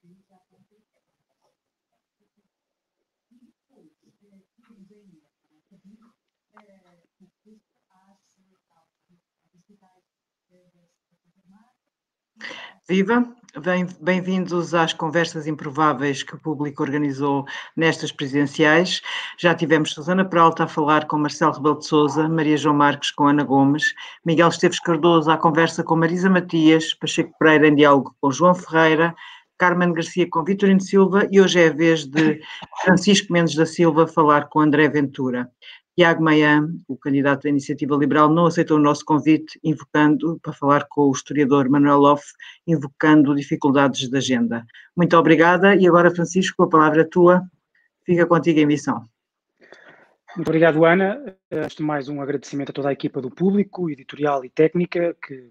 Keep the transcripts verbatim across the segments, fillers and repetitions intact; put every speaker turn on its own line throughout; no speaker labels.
Viva! Bem-vindos às conversas improváveis que o público organizou nestas presidenciais. Já tivemos Susana Peralta a falar com Marcelo Rebelo de Sousa, Maria João Marques com Ana Gomes, Miguel Esteves Cardoso à conversa com Marisa Matias, Pacheco Pereira em diálogo com João Ferreira, Carmen Garcia com Vitorino Silva e hoje é a vez de Francisco Mendes da Silva falar com André Ventura. Tiago Maia, o candidato da Iniciativa Liberal, não aceitou o nosso convite, invocando, para falar com o historiador Manuel Loff, invocando dificuldades de agenda. Muito obrigada e agora, Francisco, a palavra é tua, fica contigo em missão.
Muito obrigado, Ana. Antes de mais, um agradecimento a toda a equipa do público, editorial e técnica, que,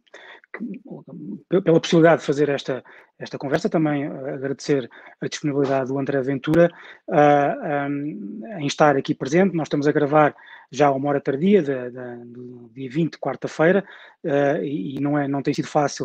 que, pela possibilidade de fazer esta, esta conversa. Também agradecer a disponibilidade do André Ventura uh, um, em estar aqui presente. Nós estamos a gravar já a uma hora tardia, de, de, do dia vinte, quarta-feira, uh, e não, é, não tem sido fácil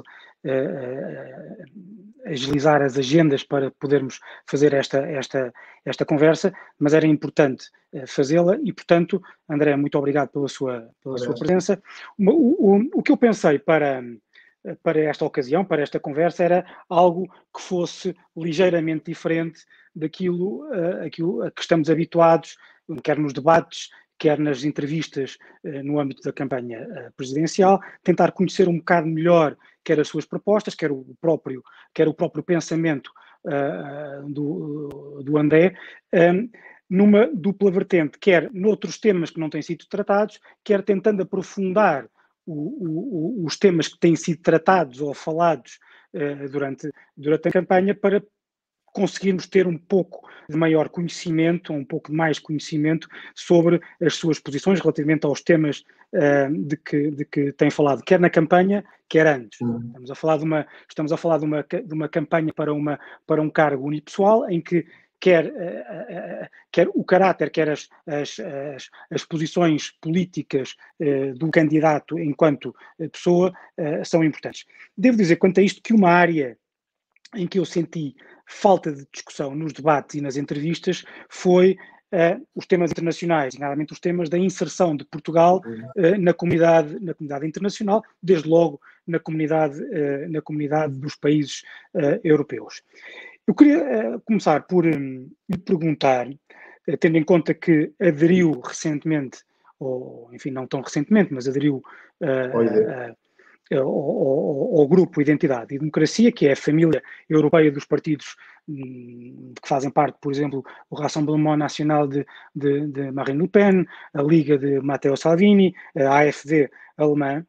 uh, uh, agilizar as agendas para podermos fazer esta, esta, esta conversa, mas era importante uh, fazê-la e, portanto, André, muito obrigado pela sua, pela sua presença. O, o, o que eu pensei para... para esta ocasião, para esta conversa, era algo que fosse ligeiramente diferente daquilo uh, aquilo a que estamos habituados, quer nos debates, quer nas entrevistas uh, no âmbito da campanha uh, presidencial, tentar conhecer um bocado melhor quer as suas propostas, quer o próprio, quer o próprio pensamento uh, do, do André, um, numa dupla vertente, quer noutros temas que não têm sido tratados, quer tentando aprofundar O, o, os temas que têm sido tratados ou falados uh, durante, durante a campanha para conseguirmos ter um pouco de maior conhecimento, um pouco de mais conhecimento sobre as suas posições relativamente aos temas uh, de, que, de que tem falado, quer na campanha, quer antes. Uhum. Estamos a falar de uma, estamos a falar de uma, de uma campanha para, uma, para um cargo unipessoal em que Quer, uh, uh, quer o caráter, quer as, as, as, as posições políticas uh, do candidato enquanto pessoa uh, são importantes. Devo dizer, quanto a isto, que uma área em que eu senti falta de discussão nos debates e nas entrevistas foi uh, os temas internacionais, nomeadamente os temas da inserção de Portugal uh, na comunidade, na comunidade internacional, desde logo na comunidade, uh, na comunidade dos países uh, europeus. Eu queria uh, começar por um, lhe perguntar, uh, tendo em conta que aderiu recentemente, ou enfim, não tão recentemente, mas aderiu uh, uh, uh, ao, ao, ao grupo Identidade e Democracia, que é a família europeia dos partidos um, que fazem parte, por exemplo, o Rassemblement National de, de, de Marine Le Pen, a Liga de Matteo Salvini, a AfD alemã.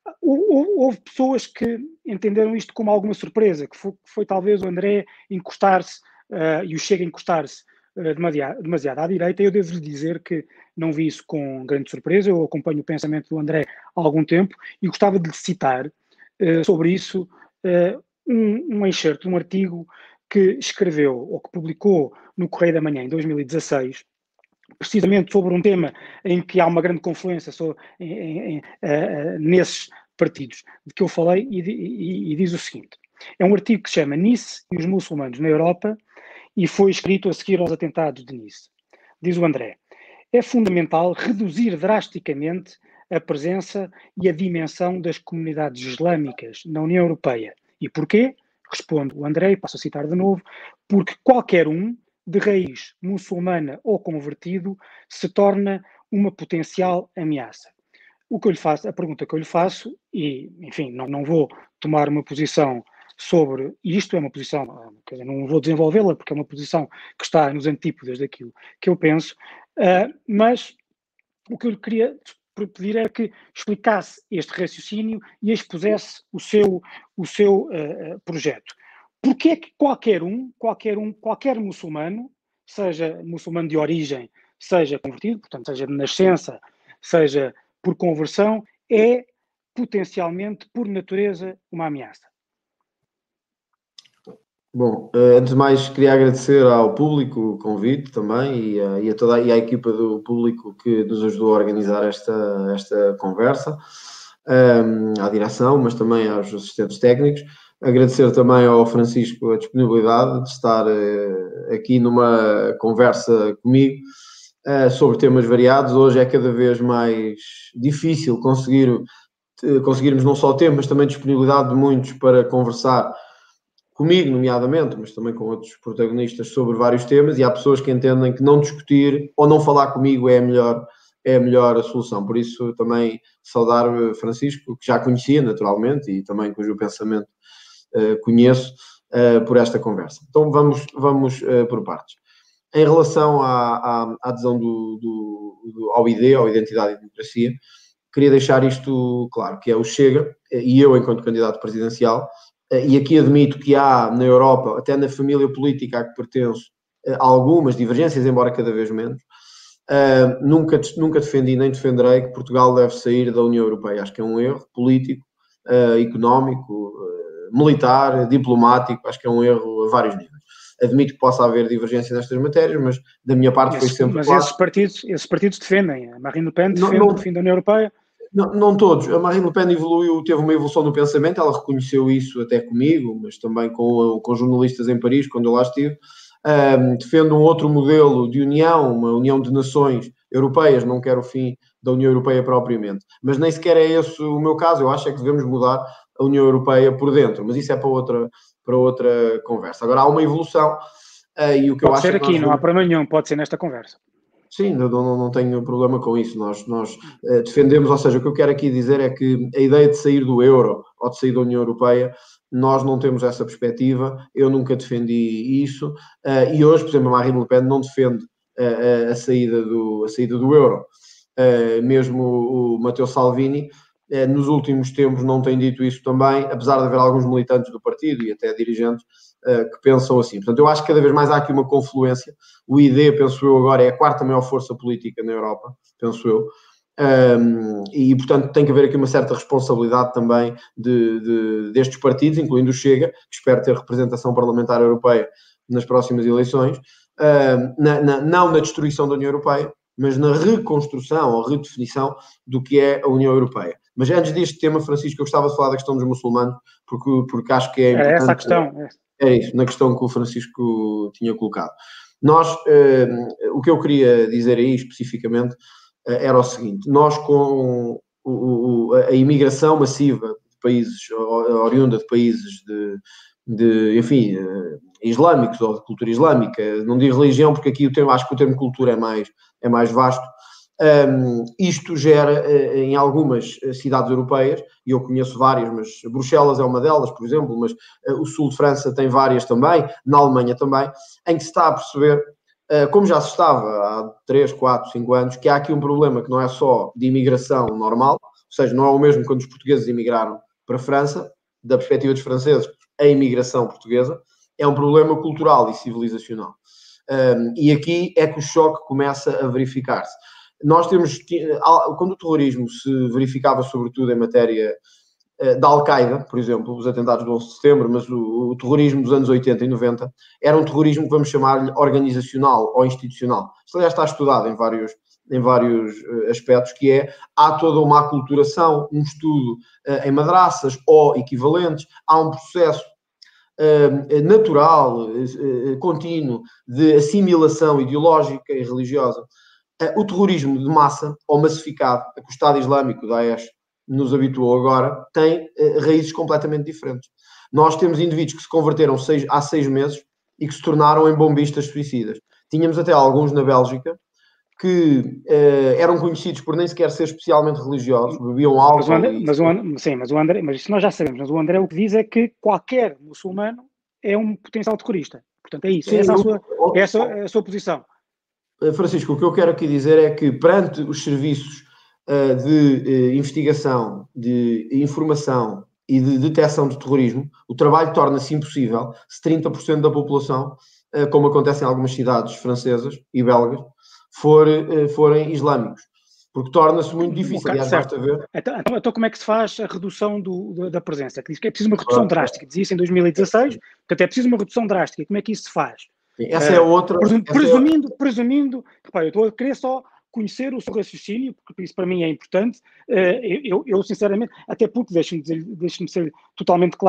Houve pessoas que entenderam isto como alguma surpresa, que foi, que foi talvez o André encostar-se, uh, e o Chega a encostar-se uh, demasiado, demasiado à direita. Eu devo-lhe dizer que não vi isso com grande surpresa, eu acompanho o pensamento do André há algum tempo e gostava de lhe citar uh, sobre isso uh, um, um excerto, um artigo que escreveu, ou que publicou no Correio da Manhã em dois mil e dezasseis, precisamente sobre um tema em que há uma grande confluência sobre, em, em, em, uh, nesses partidos de que eu falei, e, e, e diz o seguinte: é um artigo que se chama Nice e os muçulmanos na Europa e foi escrito a seguir aos atentados de Nice. Diz o André: é fundamental reduzir drasticamente a presença e a dimensão das comunidades islâmicas na União Europeia. E porquê? Responde o André, e passo a citar de novo, porque qualquer um de raiz muçulmana ou convertido se torna uma potencial ameaça. O que eu lhe faço, a pergunta que eu lhe faço, e enfim, não, não vou tomar uma posição sobre isto, é uma posição, quer dizer, não vou desenvolvê-la porque é uma posição que está nos antípodas daquilo que eu penso, uh, mas o que eu lhe queria pedir é que explicasse este raciocínio e expusesse o seu, o seu uh, projeto. Porque é que qualquer um, qualquer um, qualquer muçulmano, seja muçulmano de origem, seja convertido, portanto, seja de nascença, seja por conversão, é potencialmente, por natureza, uma ameaça?
Bom, antes de mais queria agradecer ao público o convite também e a, e a toda e à equipa do público que nos ajudou a organizar esta, esta conversa, um, à direção, mas também aos assistentes técnicos. agradecer também ao Francisco a disponibilidade de estar uh, aqui numa conversa comigo uh, sobre temas variados. Hoje é cada vez mais difícil conseguir, uh, conseguirmos não só tempo, mas também disponibilidade de muitos para conversar comigo, nomeadamente, mas também com outros protagonistas sobre vários temas, e há pessoas que entendem que não discutir ou não falar comigo é a melhor, é a melhor solução. Por isso, também saudar Francisco, que já conhecia naturalmente e também cujo pensamento uh, conheço, uh, por esta conversa. Então, vamos, vamos uh, por partes. Em relação à, à, à adesão do, do, do, ao I D, ao Identidade e Democracia, queria deixar isto claro, que é o Chega, e eu, enquanto candidato presidencial, e aqui admito que há na Europa, até na família política a que pertenço, algumas divergências, embora cada vez menos. Uh, nunca, nunca defendi nem defenderei que Portugal deve sair da União Europeia. Acho que é um erro político, uh, económico, uh, militar, diplomático. Acho que é um erro a vários níveis. Admito que possa haver divergência nestas matérias, mas da minha parte
Esse,
foi sempre
mas
claro.
esses partidos, esses partidos defendem. A Marine Le Pen defende
Não, não,
o fim da União Europeia.
Não, não todos. A Marine Le Pen evoluiu, teve uma evolução no pensamento, ela reconheceu isso até comigo, mas também com, com jornalistas em Paris, quando eu lá estive. Um, defende um outro modelo de união, uma união de nações europeias, não quero o fim da União Europeia propriamente. Mas nem sequer é esse o meu caso, eu acho é que devemos mudar a União Europeia por dentro, mas isso é para outra, para outra conversa. Agora, há uma evolução uh, e o que
pode
eu acho
ser
é que
aqui,
nós...
não há problema nenhum, pode ser nesta conversa.
Sim, não, não, não tenho problema com isso. Nós, nós uh, defendemos, ou seja, o que eu quero aqui dizer é que a ideia de sair do euro ou de sair da União Europeia, nós não temos essa perspectiva, eu nunca defendi isso, uh, e hoje, por exemplo, a Marine Le Pen não defende uh, a, saída do, a saída do euro. Uh, mesmo o, o Matteo Salvini, uh, nos últimos tempos, não tem dito isso também, apesar de haver alguns militantes do partido e até dirigentes uh, que pensam assim. Portanto, eu acho que cada vez mais há aqui uma confluência. O I D, penso eu, agora é a quarta maior força política na Europa, penso eu. Um, e, portanto, tem que haver aqui uma certa responsabilidade também de, de, destes partidos, incluindo o Chega, que espero ter representação parlamentar europeia nas próximas eleições, uh, na, na, não na destruição da União Europeia, mas na reconstrução ou redefinição do que é a União Europeia. Mas antes deste tema, Francisco, eu gostava de falar da questão dos muçulmanos, porque, porque acho que é importante...
É essa a questão.
É isso, na questão que o Francisco tinha colocado. Nós, uh, o que eu queria dizer aí especificamente uh, era o seguinte: nós com o, o, a imigração massiva de países, oriunda de países de, de enfim, uh, islâmicos ou de cultura islâmica, não digo religião porque aqui o termo, acho que o termo cultura é mais, é mais vasto, um, isto gera uh, em algumas cidades europeias, e eu conheço várias, mas Bruxelas é uma delas, por exemplo, mas uh, o sul de França tem várias também, na Alemanha também, em que se está a perceber, uh, como já se estava há três, quatro, cinco anos, que há aqui um problema que não é só de imigração normal, ou seja, não é o mesmo quando os portugueses imigraram para a França, da perspectiva dos franceses, a imigração portuguesa, é um problema cultural e civilizacional. Um, e aqui é que o choque começa a verificar-se. Nós temos, quando o terrorismo se verificava sobretudo em matéria da Al-Qaeda, por exemplo, os atentados do onze de setembro, mas o, o terrorismo dos anos oitenta e noventa, era um terrorismo que vamos chamar-lhe organizacional ou institucional. Isto aliás está estudado em vários, em vários aspectos, que é, há toda uma aculturação, um estudo uh, em madraças ou equivalentes, há um processo uh, natural, uh, contínuo, de assimilação ideológica e religiosa. O terrorismo de massa, ou massificado, a que o Estado Islâmico, o Daesh, nos habituou agora, tem uh, raízes completamente diferentes. Nós temos indivíduos que se converteram seis, há seis meses e que se tornaram em bombistas suicidas. Tínhamos até alguns na Bélgica que uh, eram conhecidos por nem sequer ser especialmente religiosos, bebiam álcool.
Mas o André,
e...
mas o André, sim, mas o André, mas isso nós já sabemos, mas o André o que diz é que qualquer muçulmano é um potencial terrorista. Portanto, é isso, sim, é essa, a sua, é essa é a sua posição.
Francisco, o que eu quero aqui dizer é que, perante os serviços uh, de uh, investigação, de informação e de detecção de terrorismo, o trabalho torna-se impossível se trinta por cento da população, uh, como acontece em algumas cidades francesas e belgas, for, uh, forem islâmicos. Porque torna-se muito difícil.
Okay,
aliás, basta ver...
Então, então, como é que se faz a redução do, da, da presença? Que diz que é preciso uma redução ah, drástica. Dizia isso em dois mil e dezasseis, portanto é preciso uma redução drástica. Como é que isso se faz?
Essa é outra...
Presum,
essa
presumindo,
é...
presumindo... Repara, eu estou a querer só conhecer o seu raciocínio, porque isso para mim é importante. Eu, eu sinceramente, até porque, deixe-me deixe-me ser totalmente claro,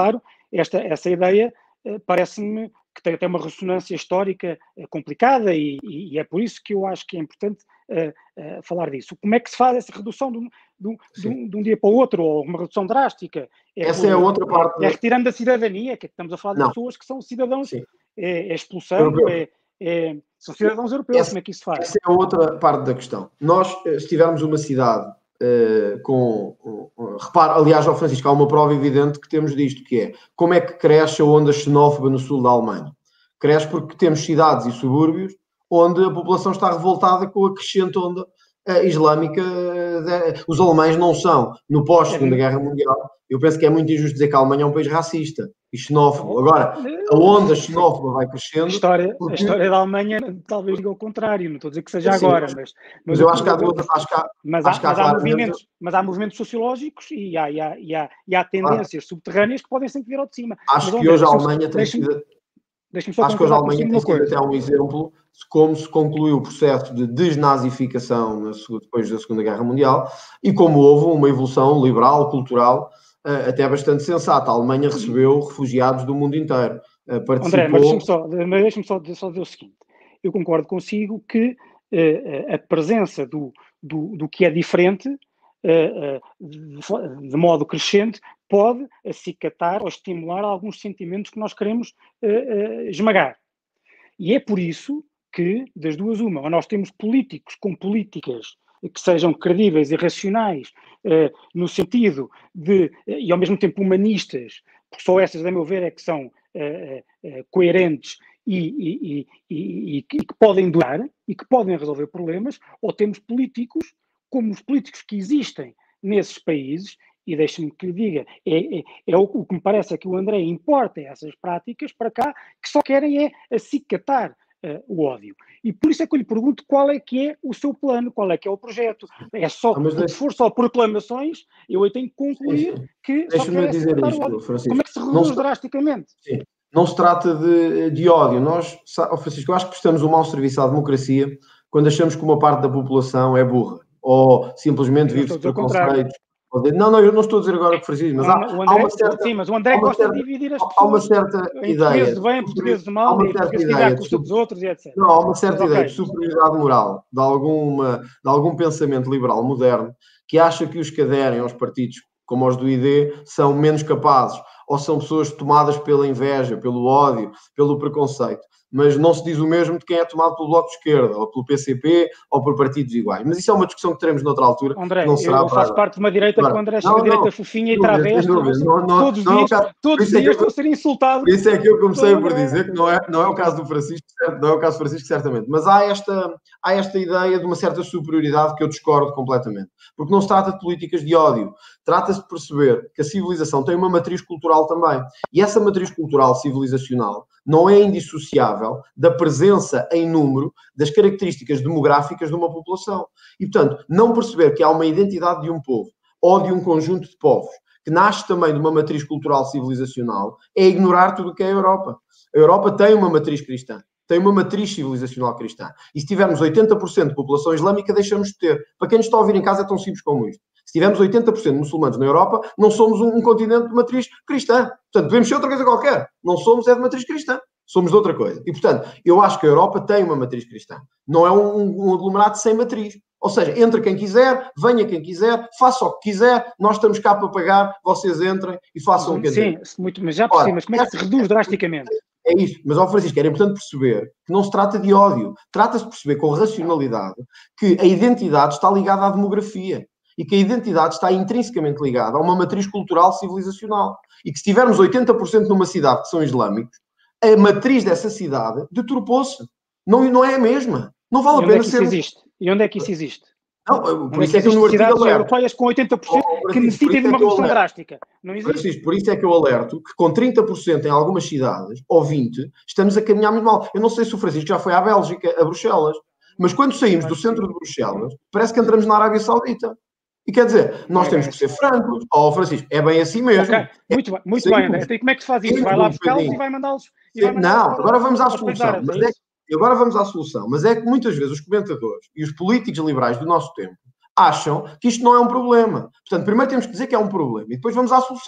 esta, essa ideia uh, parece-me que tem até uma ressonância histórica uh, complicada e, e, e é por isso que eu acho que é importante uh, uh, falar disso. Como é que se faz essa redução de um, de, um, de, um, de um dia para o outro, ou uma redução drástica? É
essa
por,
é a outra parte.
É, é retirando da cidadania, que estamos a falar de
Não.
pessoas que são cidadãos, é, é expulsando,
Europeu.
é, é, são cidadãos europeus.
Essa,
como é que isso faz?
Essa é a outra parte da questão. Nós, se tivermos uma cidade uh, com... Uh, repara, aliás, ao Francisco, há uma prova evidente que temos disto, que é como é que cresce a onda xenófoba no sul da Alemanha. Cresce porque temos cidades e subúrbios onde a população está revoltada com a crescente onda uh, islâmica. De... Os alemães não são, no pós-Segunda Guerra Mundial, eu penso que é muito injusto dizer que a Alemanha é um país racista e xenófobo. Agora, a onda xenófoba vai crescendo. A
história,
porque...
a história da Alemanha talvez diga o contrário, não estou a dizer que seja
Sim,
agora,
mas,
mas,
mas,
mas
eu acho que há duas, acho que há,
mas
acho
há,
que há,
mas há
claramente...
movimentos, mas há movimentos sociológicos e há, e há, e há, e há tendências claro. subterrâneas que podem sempre vir ao de cima.
Acho
mas,
que
André,
hoje a Alemanha tem sido...
Deixa-me só
acho que hoje a Alemanha tem sido
coisa.
até um exemplo de como se concluiu o processo de desnazificação na, depois da Segunda Guerra Mundial e como houve uma evolução liberal, cultural, até bastante sensata. A Alemanha recebeu refugiados do mundo inteiro. Participou...
André, mas deixa-me só, deixa só, só dizer o seguinte. Eu concordo consigo que uh, a presença do, do, do que é diferente, uh, uh, de, de modo crescente, pode acicatar ou estimular alguns sentimentos que nós queremos uh, uh, esmagar. E é por isso que, das duas uma, ou nós temos políticos com políticas que sejam credíveis e racionais, uh, no sentido de, uh, e ao mesmo tempo humanistas, porque só essas, a meu ver, é que são uh, uh, coerentes e, e, e, e, e que podem durar e que podem resolver problemas, ou temos políticos, como os políticos que existem nesses países, e deixe-me que lhe diga, é, é, é o, o que me parece é que o André importa essas práticas para cá, que só querem é acicatar uh, o ódio. E por isso é que eu lhe pergunto qual é que é o seu plano, qual é que é o projeto. É só, ah, porque se for só proclamações, eu aí tenho que concluir sim, sim. que só quer
dizer
acicatar
isto,
o ódio.
Francisco.
Como é que se reduz drasticamente?
Sim. Não se trata de, de ódio. Nós, Francisco, eu acho que prestamos um mau serviço à democracia quando achamos que uma parte da população é burra ou simplesmente vive de preconceitos. Não, não, eu não estou a dizer agora que Francisco, mas há,
André,
há uma certa...
Sim, mas o André gosta
certa,
de dividir as pessoas.
Há uma certa
em
ideia...
portugueses de bem, portugueses de mal, e portugueses que à custa dos outros, e etcétera.
Não, há uma certa
mas,
ideia
okay.
de superioridade moral, de, alguma, de algum pensamento liberal moderno, que acha que os que aderem aos partidos como os do I D são menos capazes, ou são pessoas tomadas pela inveja, pelo ódio, pelo preconceito. Mas não se diz o mesmo de quem é tomado pelo Bloco de Esquerda, ou pelo P C P, ou por partidos iguais. Mas isso é uma discussão que teremos noutra altura.
André,
não será
eu faço parte de uma direita
agora.
que o André chama direita fofinha e travesti, todos os
não,
dias,
não,
todos os dias estou a ser insultado.
Por isso é que eu comecei por dizer que não é, não é o caso do Francisco, certo? Não é o caso do Francisco, certamente. Mas há esta, há esta ideia de uma certa superioridade que eu discordo completamente. Porque não se trata de políticas de ódio. Trata-se de perceber que a civilização tem uma matriz cultural também. E essa matriz cultural civilizacional não é indissociável da presença em número das características demográficas de uma população. E, portanto, não perceber que há uma identidade de um povo ou de um conjunto de povos que nasce também de uma matriz cultural civilizacional é ignorar tudo o que é a Europa. A Europa tem uma matriz cristã, tem uma matriz civilizacional cristã. E se tivermos oitenta por cento de população islâmica, deixamos de ter. Para quem nos está a ouvir em casa é tão simples como isto. Se tivermos oitenta por cento de muçulmanos na Europa, não somos um, um continente de matriz cristã. Portanto, devemos ser outra coisa qualquer. Não somos é de matriz cristã. Somos de outra coisa. E, portanto, eu acho que a Europa tem uma matriz cristã. Não é um, um aglomerado sem matriz. Ou seja, entra quem quiser, venha quem quiser, faça o que quiser, nós estamos cá para pagar, vocês entrem e façam o que quiserem.
Sim, muito, mas já percebi, mas como é que se reduz drasticamente?
É isso, mas, ó Francisco, era importante perceber que não se trata de ódio. Trata-se de perceber com racionalidade que a identidade está ligada à demografia e que a identidade está intrinsecamente ligada a uma matriz cultural civilizacional. E que se tivermos oitenta por cento numa cidade que são islâmicos, a matriz dessa cidade deturpou-se. Não, não é a mesma. Não vale a pena ser...
Existe? E onde é que isso existe?
Não, por isso é que eu no artigo alerto.
Europeias com oitenta por cento oh, que necessitem de uma redução drástica. Não existe.
Francisco, por isso é que eu alerto que com trinta por cento em algumas cidades, ou vinte por cento, estamos a caminhar muito mal. Eu não sei se o Francisco já foi à Bélgica, a Bruxelas, mas quando saímos do centro de Bruxelas, parece que entramos na Arábia Saudita. E quer dizer, nós temos que ser francos. Ó, oh, Francisco, é bem assim mesmo. Okay.
Muito bem, muito bem, André. Então, como é que se faz isso? Vai lá buscá-los e vai mandá-los...
Não, agora vamos à solução. Mas é E agora vamos à solução. Mas é que muitas vezes os comentadores e os políticos liberais do nosso tempo acham que isto não é um problema. Portanto, primeiro temos que dizer que é um problema e depois vamos à solução.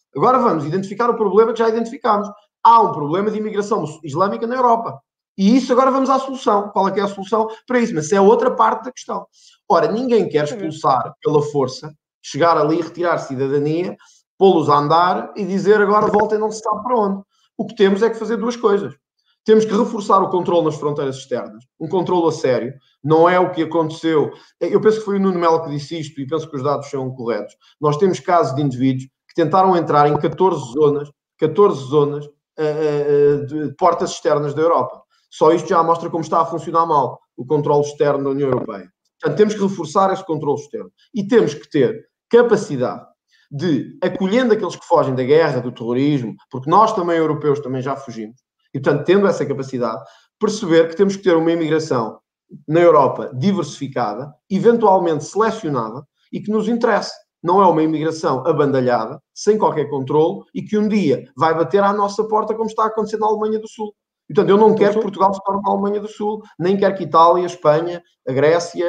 Agora vamos identificar o problema que já identificámos. Há um problema de imigração islâmica na Europa. E isso agora vamos à solução. Qual é que é a solução para isso? Mas isso é outra parte da questão. Ora, ninguém quer expulsar pela força, chegar ali e retirar cidadania, pô-los a andar e dizer agora voltem não se sabe para onde. O que temos é que fazer duas coisas. Temos que reforçar o controle nas fronteiras externas, um controle a sério. Não é o que aconteceu. Eu penso que foi o Nuno Melo que disse isto e penso que os dados são corretos. Nós temos casos de indivíduos que tentaram entrar em catorze zonas, catorze zonas uh, uh, de portas externas da Europa. Só isto já mostra como está a funcionar mal o controle externo da União Europeia. Portanto, temos que reforçar esse controle externo. E temos que ter capacidade de, acolhendo aqueles que fogem da guerra, do terrorismo, porque nós também, europeus, também já fugimos, e, portanto, tendo essa capacidade, perceber que temos que ter uma imigração na Europa diversificada, eventualmente selecionada, e que nos interesse. Não é uma imigração abandalhada, sem qualquer controle, e que um dia vai bater à nossa porta, como está a acontecer na Alemanha do Sul. Portanto, eu não quero que Portugal se torne a Alemanha do Sul, nem quero que Itália, Espanha, a Grécia,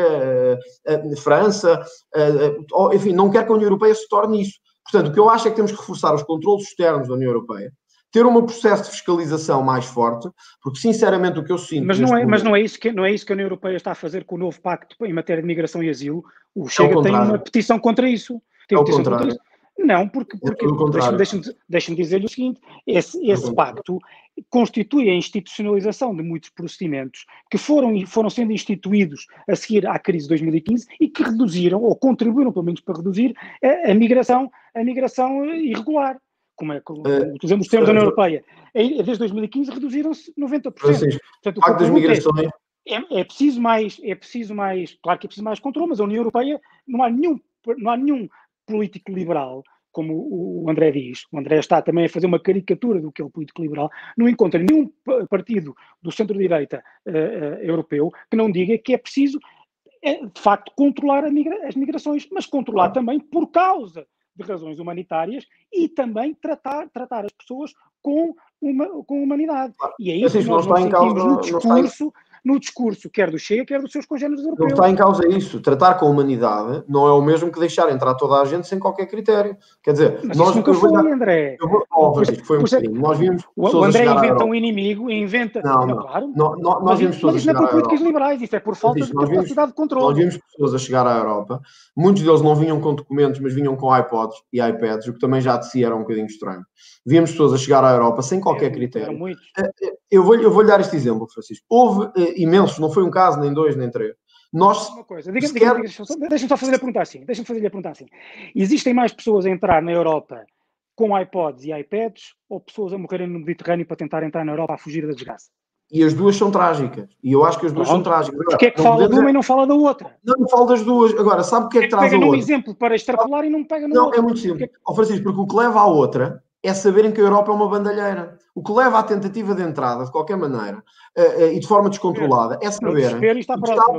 a, a, a França, a, a, enfim, não quero que a União Europeia se torne isso. Portanto, o que eu acho é que temos que reforçar os controlos externos da União Europeia, ter um processo de fiscalização mais forte, porque, sinceramente, o que eu sinto...
Mas não é, mas não é, isso, que, não é isso que a União Europeia está a fazer com o novo pacto em matéria de migração e asilo. O Chega é tem uma petição contra isso. Tem
é
petição
contrário.
contra isso. Não, porque, porque
é
deixa-me deixa dizer-lhe o seguinte, esse, esse pacto constitui a institucionalização de muitos procedimentos que foram, foram sendo instituídos a seguir à crise de dois mil e quinze e que reduziram, ou contribuíram pelo menos para reduzir, a, a, migração, a migração irregular. Como, é, como uh, utilizamos os termos da União Europeia. Desde dois mil e quinze reduziram-se noventa por cento. Portanto, o
pacto das migrações...
É, é, preciso mais, é preciso mais, claro que é preciso mais controle, mas a União Europeia não há nenhum, não há nenhum político liberal, como o André diz, o André está também a fazer uma caricatura do que é o político liberal, não encontra nenhum partido do centro-direita uh, uh, europeu que não diga que é preciso, é, de facto, controlar migra as migrações, mas controlar ah. também por causa de razões humanitárias e também tratar, tratar as pessoas com, uma, com humanidade. Ah. E é isso que nós não sentimos causa, no discurso... no discurso, quer do Chega, quer dos seus congêneres europeus.
Não está em causa isso. Tratar com humanidade não é o mesmo que deixar entrar toda a gente sem qualquer critério. Quer dizer,
mas
nós...
Isso nunca foi, dar... André.
Eu vou... oh, pois, foi um é... Nós vimos
o André inventa um inimigo, inventa...
Não, não.
Claro.
Não, não, nós
mas
vimos
isso, mas isso não é por políticas liberais, isso é por falta de capacidade
vimos,
de controle.
Nós vimos pessoas a chegar à Europa, muitos deles não vinham com documentos, mas vinham com iPods e iPads, o que também já de si era um bocadinho estranho. Víamos pessoas a chegar à Europa sem qualquer é, critério. Eu vou-lhe eu vou dar este exemplo, Francisco. Houve uh, imensos, não foi um caso, nem dois, nem três. Nós...
Uma coisa, diga, sequer... diga, diga, deixa-me só fazer a pergunta assim. Deixa-me fazer a pergunta assim. Existem mais pessoas a entrar na Europa com iPods e iPads ou pessoas a morrerem no Mediterrâneo para tentar entrar na Europa a fugir da desgraça?
E as duas são trágicas. E eu acho que as duas
Pronto.
são trágicas.
Porquê é que fala de uma e não fala da outra?
Não, não falo das duas. Agora, sabe o que é que, é que traz a outra?
Pega num exemplo para extrapolar e não pega no
não,
outro.
Não, é muito simples. Porque... Oh, Francisco, porque o que leva à outra é saberem que a Europa é uma bandalheira. O que leva à tentativa de entrada, de qualquer maneira, uh, uh, e de forma descontrolada, é saberem que o que está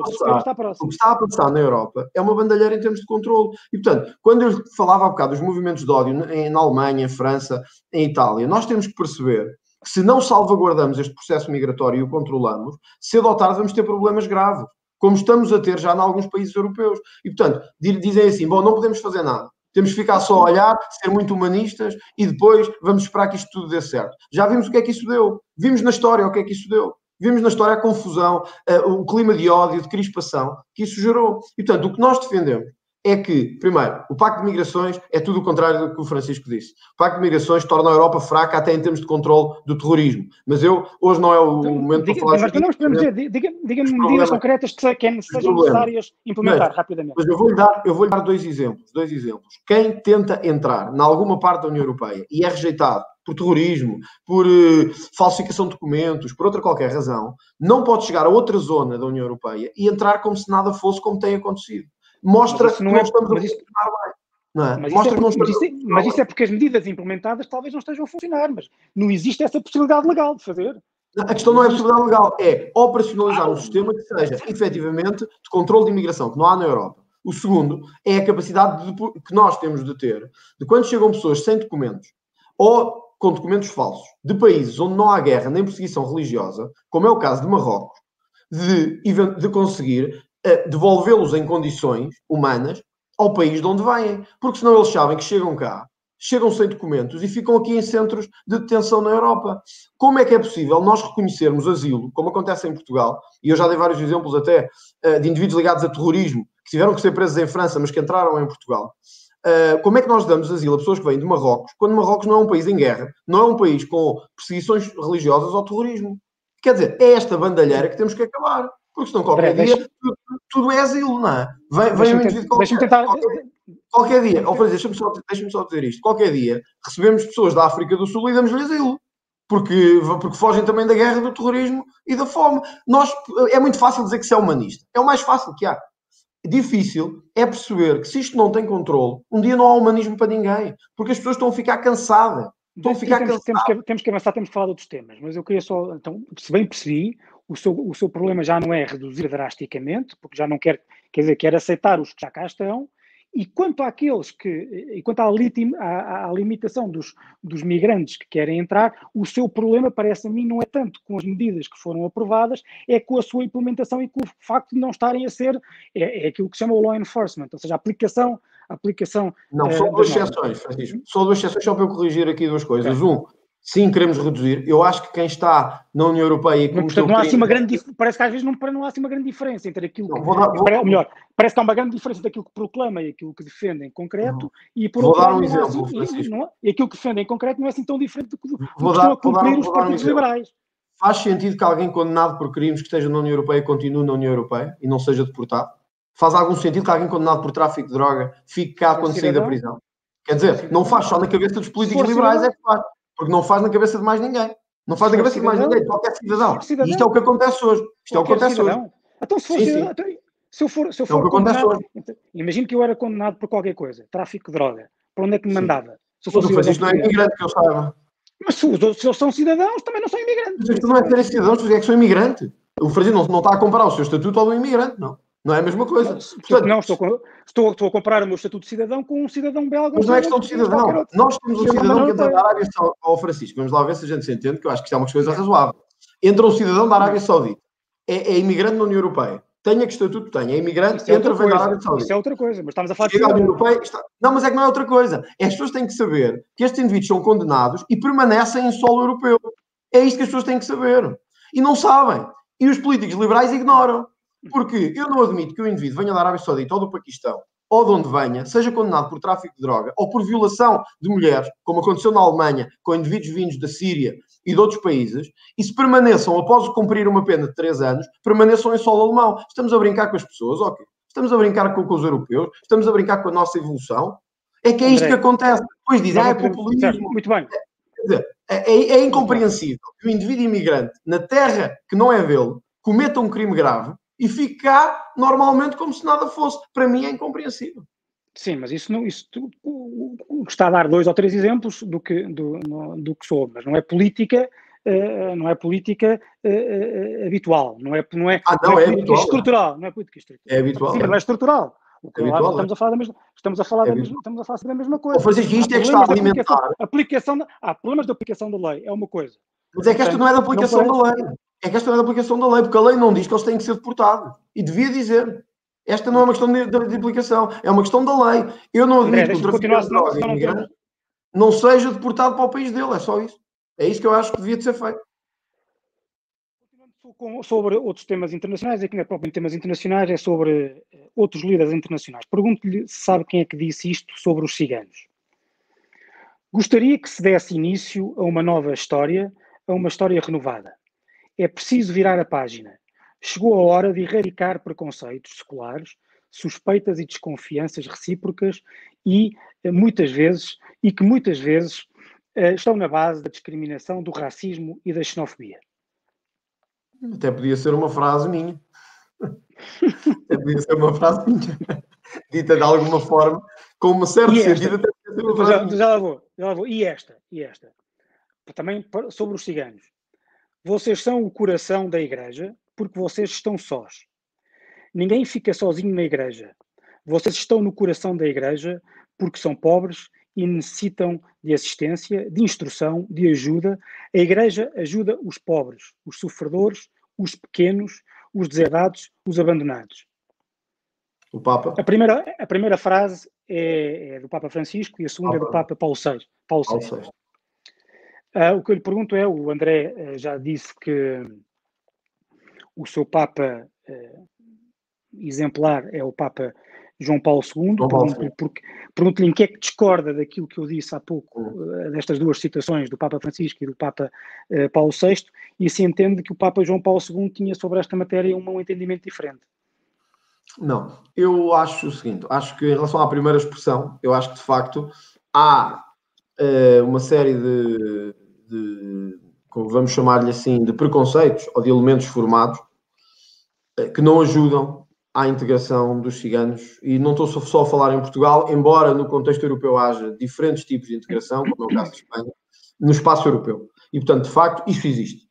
a passar, o que está a passar na Europa é uma bandalheira em termos de controle. E, portanto, quando eu falava há bocado dos movimentos de ódio na, na Alemanha, em França, em Itália, nós temos que perceber que se não salvaguardamos este processo migratório e o controlamos, cedo ou tarde vamos ter problemas graves, como estamos a ter já em alguns países europeus. E, portanto, dizem assim, bom, não podemos fazer nada. Temos que ficar só a olhar, ser muito humanistas e depois vamos esperar que isto tudo dê certo. Já vimos o que é que isso deu. Vimos na história o que é que isso deu. Vimos na história a confusão, uh, o clima de ódio, de crispação que isso gerou. E, portanto, o que nós defendemos é que, primeiro, o Pacto de Migrações é tudo o contrário do que o Francisco disse. O Pacto de Migrações torna a Europa fraca até em termos de controle do terrorismo. Mas eu, hoje não é o momento
diga,
para falar...
Mas podemos dizer, diga-me diga medidas concretas que sejam necessárias implementar
mas,
rapidamente.
Mas eu vou-lhe dar, eu vou-lhe dar dois exemplos, dois exemplos. Quem tenta entrar em alguma parte da União Europeia e é rejeitado por terrorismo, por uh, falsificação de documentos, por outra qualquer razão, não pode chegar a outra zona da União Europeia e entrar como se nada fosse, como tem acontecido. Mostra que não, é, não estamos a funcionar bem. Não é?
Mas, Mostra isso é, porque, que não mas, isso é, mas isso é porque as medidas implementadas talvez não estejam a funcionar, mas não existe essa possibilidade legal de fazer.
Não, a questão não é a possibilidade legal, é operacionalizar um sistema que seja efetivamente de controle de imigração, que não há na Europa. O segundo é a capacidade de, que nós temos de ter, de quando chegam pessoas sem documentos, ou com documentos falsos, de países onde não há guerra nem perseguição religiosa, como é o caso de Marrocos, de, de conseguir uh, devolvê-los em condições humanas ao país de onde vêm. Porque senão eles sabem que chegam cá, chegam sem documentos e ficam aqui em centros de detenção na Europa. Como é que é possível nós reconhecermos asilo, como acontece em Portugal, e eu já dei vários exemplos até de indivíduos ligados a terrorismo, que tiveram que ser presos em França, mas que entraram em Portugal. Como é que nós damos asilo a pessoas que vêm de Marrocos, quando Marrocos não é um país em guerra, não é um país com perseguições religiosas ou terrorismo? Quer dizer, é esta bandalheira que temos que acabar. Porque senão qualquer André, dia deixa... tudo, tudo é asilo, não é? Vem, vem um indivíduo qualquer,
tentar...
qualquer, qualquer dia. Oh, deixa-me só, deixa só dizer isto. Qualquer dia recebemos pessoas da África do Sul e damos-lhe asilo. Porque, porque fogem também da guerra, do terrorismo e da fome. Nós, é muito fácil dizer que se é humanista. É o mais fácil que há. Difícil é perceber que se isto não tem controle, um dia não há humanismo para ninguém. Porque as pessoas estão a ficar cansadas. Estão a ficar
temos,
cansadas.
Temos que, temos que avançar, temos que falar de outros temas. Mas eu queria só, então, se bem percebi, o seu, o seu problema já não é reduzir drasticamente, porque já não quer, quer dizer, quer aceitar os que já cá estão, e quanto àqueles que, e quanto à, litim, à, à limitação dos, dos migrantes que querem entrar, o seu problema, parece a mim, não é tanto com as medidas que foram aprovadas, é com a sua implementação e com o facto de não estarem a ser, é, é aquilo que se chama o law enforcement, ou seja, a aplicação, a aplicação...
Não, são uh, duas exceções, Francisco, são duas exceções, só para eu corrigir aqui duas coisas. Okay. Um, sim, queremos reduzir. Eu acho que quem está na União Europeia...
E portanto, não há assim uma grande dif... Parece que às vezes não, não há assim uma grande diferença entre aquilo que... Não, vou dar, vou... Ou melhor, parece que há uma grande diferença daquilo que proclama e aquilo que defende em concreto, uhum. e por
vou
outro
dar um
lado,
exemplo,
assim,
Francisco.
E, não, e aquilo que defende em concreto não é assim tão diferente do que, do
vou
que
dar,
estão a cumprir
dar,
os partidos um liberais.
Faz sentido que alguém condenado por crimes que esteja na União Europeia continue na União Europeia e não seja deportado? Faz algum sentido que alguém condenado por tráfico de droga fique cá quando sair da prisão? Quer dizer, não faz só na cabeça dos políticos liberais, cidadão. É que faz. Porque não faz na cabeça de mais ninguém. Não faz na cabeça cidadão, de mais ninguém, qualquer cidadão. cidadão. E isto é o que acontece hoje. Isto é o que acontece cidadão. hoje.
Então, se for sim, cidadão, sim. se eu for, se eu for é condenado, imagino que eu era condenado por qualquer coisa, tráfico de droga. Para onde é que me mandava?
Se eu fosse cidadão, não é imigrante, que eu saiba.
Mas se os outros se eles são cidadãos, também não são imigrantes.
Mas isto não é serem cidadãos, é que são imigrantes. O Francisco não, não está a comparar o seu estatuto ao do imigrante, não. Não é a mesma coisa.
Mas, portanto, não, estou, estou, estou a comparar o meu estatuto de cidadão com um cidadão belga.
Mas não é questão de cidadão. Nós temos um cidadão que entra da Arábia Saudita. Ó, Francisco, vamos lá ver se a gente se entende, que eu acho que isto é uma coisa razoável. Entra um cidadão da Arábia Saudita, é, é imigrante na União Europeia, tenha que estatuto tenha, é imigrante,
é
entra, vem da Arábia Saudita.
Isso é outra coisa, mas estamos a falar de
Chega à União Europeia, está... Não, mas é que não é outra coisa. As pessoas têm que saber que estes indivíduos são condenados e permanecem em solo europeu. É isto que as pessoas têm que saber. E não sabem. E os políticos liberais ignoram. Porque eu não admito que o indivíduo venha da Arábia Saudita ou do Paquistão, ou de onde venha, seja condenado por tráfico de droga ou por violação de mulheres, como aconteceu na Alemanha, com indivíduos vindos da Síria e de outros países, e se permaneçam, após cumprir uma pena de três anos, permaneçam em solo alemão. Estamos a brincar com as pessoas, ok? Estamos a brincar com, com os europeus? Estamos a brincar com a nossa evolução? É que é isto André, que acontece. Depois dizem, ah, é populismo. Certo,
muito bem.
Quer dizer, é, é, é incompreensível que o indivíduo imigrante, na terra que não é dele, cometa um crime grave e fique cá normalmente como se nada fosse. Para mim é incompreensível.
Sim, mas isso não, isso tu, o, está a dar dois ou três exemplos do que, do, no, do que sou, mas não é política, uh, não é política uh, uh, habitual, não é, não é,
ah, não,
não é,
é
política
habitual,
estrutural, não é política estrutural.
É habitual.
Sim, é. Não é estrutural. O que
é habitual,
estamos, é. a falar da mesma, estamos a falar
é
da mesma, estamos a falar da mesma coisa.
Ou fazer isto é que está a alimentar.
Aplicação, aplicação da, ah, problemas de aplicação da lei é uma coisa.
Mas é que esta não é da aplicação da lei. É que esta não é da aplicação da lei, porque a lei não diz que eles têm que ser deportados. E devia dizer. Esta não é uma questão de, de, de aplicação, é uma questão da lei. Eu não admito que o traficante de droga imigrante não seja deportado para o país dele, é só isso. É isso que eu acho que devia de ser feito.
Continuando sobre outros temas internacionais, aqui não é próprio temas internacionais, é sobre outros líderes internacionais. Pergunto-lhe se sabe quem é que disse isto sobre os ciganos. Gostaria que se desse início a uma nova história, a uma história renovada. É preciso virar a página. Chegou a hora de erradicar preconceitos seculares, suspeitas e desconfianças recíprocas e muitas vezes e que muitas vezes uh, estão na base da discriminação, do racismo e da xenofobia.
Até podia ser uma frase minha. Até podia ser uma frase minha. Dita de alguma forma, com um certo sentido, até podia ser uma frase
já,
minha.
Já lá vou, já lá vou. E esta, e esta. Também sobre os ciganos. Vocês são o coração da igreja porque vocês estão sós. Ninguém fica sozinho na igreja. Vocês estão no coração da igreja porque são pobres e necessitam de assistência, de instrução, de ajuda. A igreja ajuda os pobres, os sofredores, os pequenos, os deserdados, os abandonados.
O Papa?
A primeira, a primeira frase é, é do Papa Francisco e a segunda ah, é do Papa Paulo sexto. Paulo
Paulo
sexto. Uh, o que eu lhe pergunto é, o André uh, já disse que o seu Papa uh, exemplar é o Papa João Paulo segundo. Pergunto-lhe pergunto em que é que discorda daquilo que eu disse há pouco, uh, destas duas citações, do Papa Francisco e do Papa uh, Paulo sexto, e se entende que o Papa João Paulo segundo tinha sobre esta matéria um, um entendimento diferente.
Não, eu acho o seguinte, acho que em relação à primeira expressão, eu acho que de facto há uh, uma série de, de, como vamos chamar-lhe assim, de preconceitos ou de elementos formados uh, que não ajudam à integração dos ciganos, e não estou só a falar em Portugal, embora no contexto europeu haja diferentes tipos de integração, como é o caso de Espanha, no espaço europeu. E, portanto, de facto, isso existe.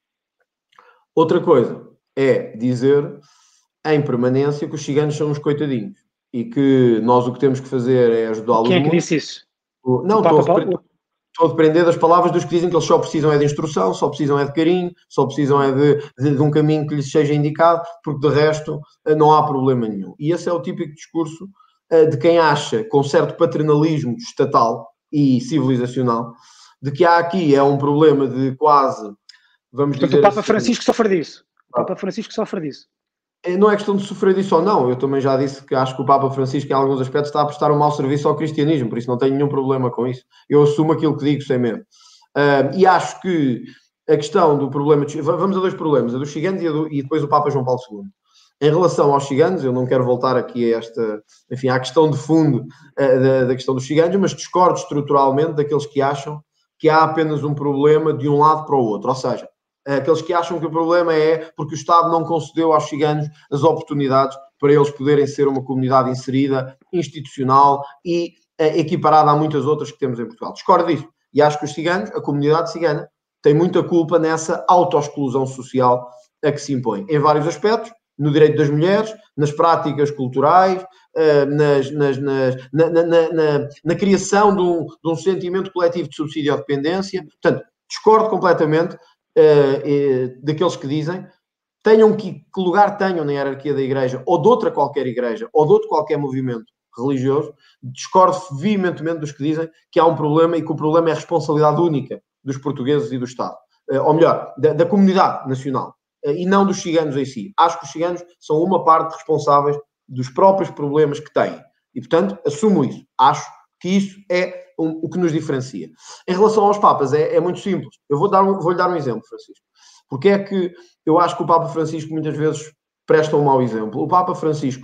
Outra coisa é dizer em permanência que os ciganos são uns coitadinhos e que nós o que temos que fazer é ajudá-los.
Quem é que disse isso?
O... Não, estou a, repre... estou a depender das palavras dos que dizem que eles só precisam é de instrução, só precisam é de carinho, só precisam é de, de, de um caminho que lhes seja indicado, porque de resto não há problema nenhum. E esse é o típico discurso uh, de quem acha, com certo paternalismo estatal e civilizacional, de que há aqui é um problema de quase, vamos
Portanto,
dizer
o Papa
assim,
Francisco sofre disso. O Papa Francisco sofre disso.
Não é questão de sofrer disso ou não. Eu também já disse que acho que o Papa Francisco, em alguns aspectos, está a prestar um mau serviço ao cristianismo, por isso não tenho nenhum problema com isso. Eu assumo aquilo que digo sem medo. Uh, e acho que a questão do problema... De... Vamos a dois problemas, a dos ciganos e, a do... e depois o Papa João Paulo segundo. Em relação aos ciganos, eu não quero voltar aqui a esta... Enfim, à questão de fundo uh, da, da questão dos ciganos, mas discordo estruturalmente daqueles que acham que há apenas um problema de um lado para o outro. Ou seja, aqueles que acham que o problema é porque o Estado não concedeu aos ciganos as oportunidades para eles poderem ser uma comunidade inserida, institucional e eh, equiparada a muitas outras que temos em Portugal. Discordo disso. E acho que os ciganos, a comunidade cigana, tem muita culpa nessa autoexclusão social a que se impõe. Em vários aspectos, no direito das mulheres, nas práticas culturais, eh, nas, nas, nas, na, na, na, na criação de um, de um sentimento coletivo de subsídio à dependência. Portanto, discordo completamente Uh, uh, daqueles que dizem tenham que, que lugar tenham na hierarquia da Igreja ou de outra qualquer Igreja ou de outro qualquer movimento religioso. Discordo veementemente dos que dizem que há um problema e que o problema é a responsabilidade única dos portugueses e do Estado, uh, ou melhor, da, da comunidade nacional, uh, e não dos ciganos em si. Acho que os ciganos são uma parte responsáveis dos próprios problemas que têm e, portanto, assumo isso. Acho que isso é um, o que nos diferencia. Em relação aos Papas, é, é muito simples. Eu vou dar um, vou-lhe dar um exemplo, Francisco. Porque é que eu acho que o Papa Francisco muitas vezes presta um mau exemplo. O Papa Francisco,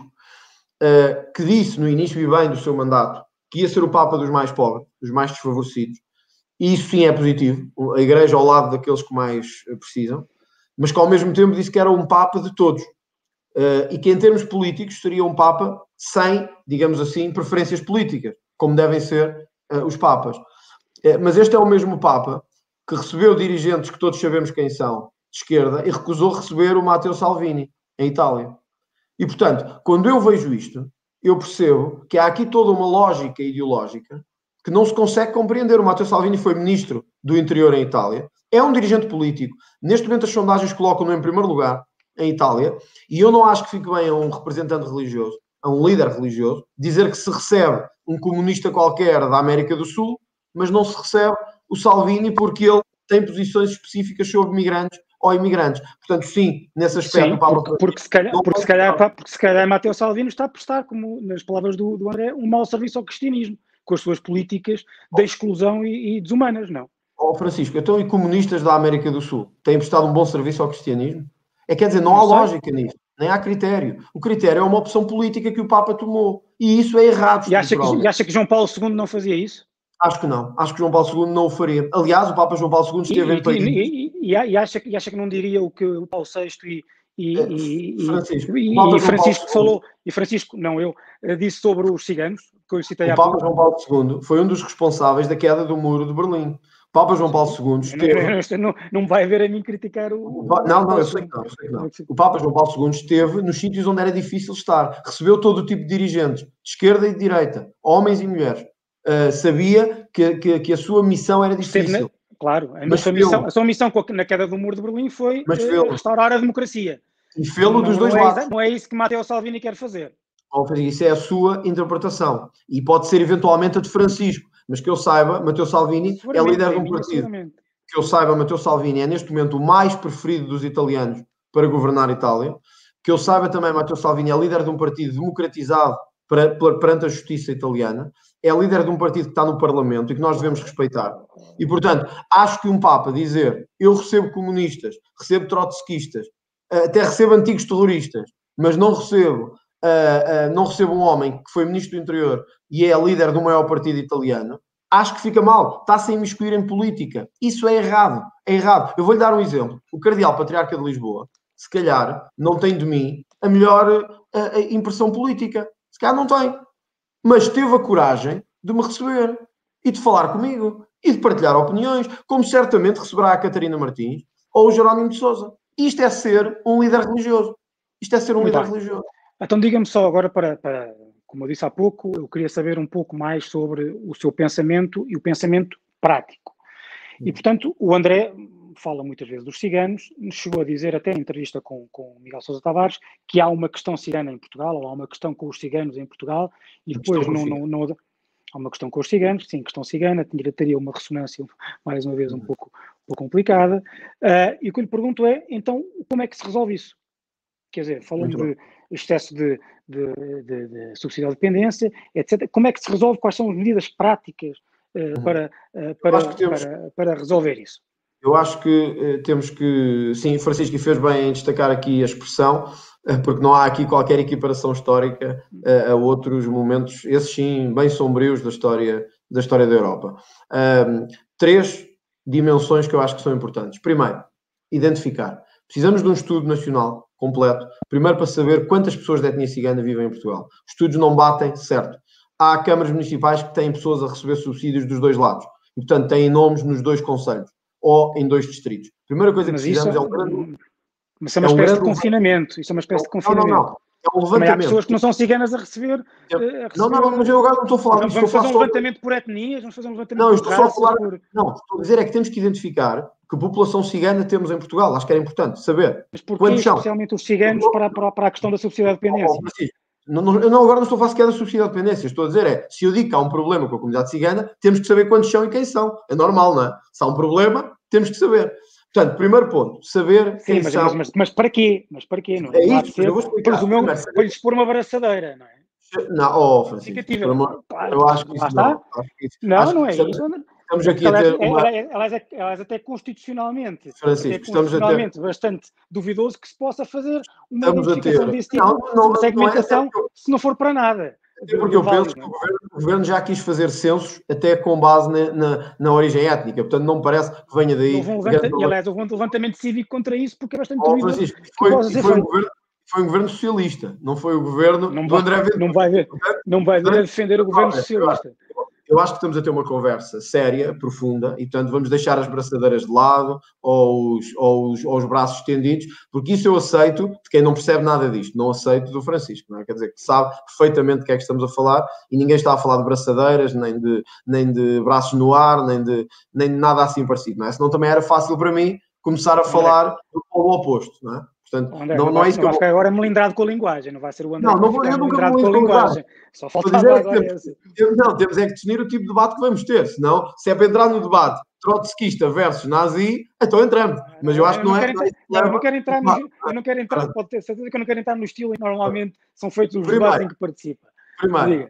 uh, que disse no início e bem do seu mandato que ia ser o Papa dos mais pobres, dos mais desfavorecidos, e isso sim é positivo, a Igreja ao lado daqueles que mais precisam, mas que ao mesmo tempo disse que era um Papa de todos. Uh, e que em termos políticos seria um Papa sem, digamos assim, preferências políticas, como devem ser uh, os Papas. Uh, mas este é o mesmo Papa que recebeu dirigentes que todos sabemos quem são, de esquerda, e recusou receber o Matteo Salvini, em Itália. E, portanto, quando eu vejo isto, eu percebo que há aqui toda uma lógica ideológica que não se consegue compreender. O Matteo Salvini foi ministro do Interior em Itália, é um dirigente político. Neste momento as sondagens colocam-no em primeiro lugar em Itália, e eu não acho que fique bem a um representante religioso, a um líder religioso, dizer que se recebe um comunista qualquer da América do Sul, mas não se recebe o Salvini porque ele tem posições específicas sobre migrantes ou imigrantes. Portanto, sim, nesse aspecto...
Sim,
o Papa
porque, porque, se calhar, porque, se calhar, porque se calhar Matteo Salvini está a prestar, como nas palavras do, do André, um mau serviço ao cristianismo, com as suas políticas de exclusão e, e desumanas, não?
Ó, Francisco, então e comunistas da América do Sul têm prestado um bom serviço ao cristianismo? É, quer dizer, não, não há sei. lógica nisso, nem há critério. O critério é uma opção política que o Papa tomou. E isso é errado.
E acha, que, e acha que João Paulo segundo não fazia isso?
Acho que não. Acho que João Paulo segundo não o faria. Aliás, o Papa João Paulo segundo esteve
e,
em país...
E, e, e, acha, e acha que não diria o que o Paulo sexto e, e,
é,
e,
Francisco,
e,
e
Francisco falou... E Francisco, não eu, disse sobre os ciganos, que eu citei
o
há
Papa
pouco.
João Paulo segundo foi um dos responsáveis da queda do muro de Berlim. O Papa João Paulo segundo esteve...
Não, não, não vai haver a mim criticar o...
o não, não, eu sei que não, eu sei que não. O Papa João Paulo segundo esteve nos sítios onde era difícil estar. Recebeu todo o tipo de dirigentes, de esquerda e de direita, homens e mulheres. Uh, sabia que, que, que a sua missão era difícil.
Na, claro, a,
mas
sua missão, a sua missão na queda do muro de Berlim foi uh, restaurar a democracia.
E fê-lo dos dois
não
lados.
É, não é isso que Matteo Salvini quer fazer.
Oh, isso é a sua interpretação. E pode ser eventualmente a de Francisco. Mas que eu saiba, Matteo Salvini é líder de um partido. Que eu saiba, Matteo Salvini é neste momento o mais preferido dos italianos para governar a Itália. Que eu saiba também, Matteo Salvini é líder de um partido democratizado para, para, perante a justiça italiana. É líder de um partido que está no Parlamento e que nós devemos respeitar. E, portanto, acho que um Papa dizer eu recebo comunistas, recebo trotskistas, até recebo antigos terroristas, mas não recebo, uh, uh, não recebo um homem que foi ministro do Interior e é líder do maior partido italiano, acho que fica mal. Está-se a imiscuir em política. Isso é errado. É errado. Eu vou-lhe dar um exemplo. O Cardeal Patriarca de Lisboa, se calhar, não tem de mim a melhor uh, impressão política. Se calhar não tem. Mas teve a coragem de me receber e de falar comigo e de partilhar opiniões, como certamente receberá a Catarina Martins ou o Jerónimo de Sousa. Isto é ser um líder religioso. Isto é ser um
Muito
líder
bem.
religioso.
Então diga-me só agora, para, para, como eu disse há pouco, eu queria saber um pouco mais sobre o seu pensamento e o pensamento prático. E, portanto, o André fala muitas vezes dos ciganos, chegou a dizer até em entrevista com, com Miguel Sousa Tavares que há uma questão cigana em Portugal, ou há uma questão com os ciganos em Portugal, e depois não, não, não, há uma questão com os ciganos, sim, questão cigana, teria uma ressonância, mais uma vez, um pouco, um pouco complicada. Uh, e o que eu lhe pergunto é, então, como é que se resolve isso? Quer dizer, falando de excesso de, de, de, de subsídio à dependência, etcétera. Como é que se resolve? Quais são as medidas práticas uh, para, uh, para, temos, para, para resolver isso?
Eu acho que uh, temos que... Sim, Francisco fez bem em destacar aqui a expressão, uh, porque não há aqui qualquer equiparação histórica uh, a outros momentos, esses sim, bem sombrios da história da, história da Europa. Um, três dimensões que eu acho que são importantes. Primeiro, identificar. Precisamos de um estudo nacional completo, primeiro para saber quantas pessoas de etnia cigana vivem em Portugal. Os estudos não batem, certo. Há câmaras municipais que têm pessoas a receber subsídios dos dois lados. E, portanto, têm nomes nos dois concelhos ou em dois distritos. A primeira coisa
mas
que precisamos
isso,
é um grande...
Mas isso é uma é um espécie de confinamento. Isso é uma espécie de confinamento.
Não, não, não. É um levantamento.
Também há pessoas que não são ciganas a receber...
É...
A receber...
Não, não, não, mas eu agora não estou a falar
vamos,
disso.
Vamos fazer um
só...
levantamento por etnias, vamos fazer um levantamento
não,
por
raças. Não, estou só a falar...
Por...
Não, estou a dizer é que temos que identificar que população cigana temos em Portugal. Acho que era importante saber.
Mas porquê especialmente os ciganos para, para, para a questão da subsídio à dependência?
Não, não, eu não, agora não estou a falar sequer da subsídio à dependência. Estou a dizer é, se eu digo que há um problema com a comunidade cigana, temos que saber quantos são e quem são. É normal, não é? Se há um problema, temos que saber. Portanto, primeiro ponto, saber quem
Sim, mas,
são...
Mas, mas, mas para quê? Mas para quê? Não
é isso,
ser,
eu vou explicar.
Presumeu, para lhes pôr uma abraçadeira, não é?
Não, oh, Francisco, por amor, eu acho que isso não. Acho que isso,
não,
acho
não é
estamos,
isso.
Estamos aqui a ter uma...
Elas, elas até constitucionalmente,
Francisco,
até constitucionalmente
estamos a ter...
bastante duvidoso que se possa fazer uma
estamos
identificação
a ter...
desse tipo,
não, não,
uma segmentação,
não é...
se não for para nada.
Até porque eu penso que o governo, o governo já quis fazer censos até com base na, na, na origem étnica, portanto não me parece que venha daí...
Um levanta, e aliás, houve um levantamento cívico contra isso porque é bastante
oh,
duvidoso.
Francisco, foi, foi, foi, um governo, foi um governo socialista, não foi o governo
não
do
vai,
André Ventura.
Não vai ver, não vai ver a defender o governo socialista.
Eu acho que estamos a ter uma conversa séria, profunda, e portanto vamos deixar as braçadeiras de lado ou os, ou os, ou os braços estendidos, porque isso eu aceito de quem não percebe nada disto, não aceito do Francisco, não é? Quer dizer, que sabe perfeitamente do que é que estamos a falar e ninguém está a falar de braçadeiras, nem de, nem de braços no ar, nem de, nem de nada assim parecido, não é? Senão também era fácil para mim começar a falar do polo oposto, não é? Portanto,
André,
não,
não,
não
vai,
é isso
não
que eu
vai
vou...
ficar agora melindrado com a linguagem, não vai ser o André
não, não
vou,
eu nunca
melindrado
vou
com a linguagem. Só faltava agora
é
esse.
Não, temos é que definir o tipo de debate que vamos ter, senão, se é para entrar no debate trotskista versus nazi, então entramos. Mas eu acho que não é...
Eu não quero entrar, eu não quero entrar, pode ter certeza que eu não quero entrar no estilo e normalmente são feitos os debates em que participa.
Primeiro,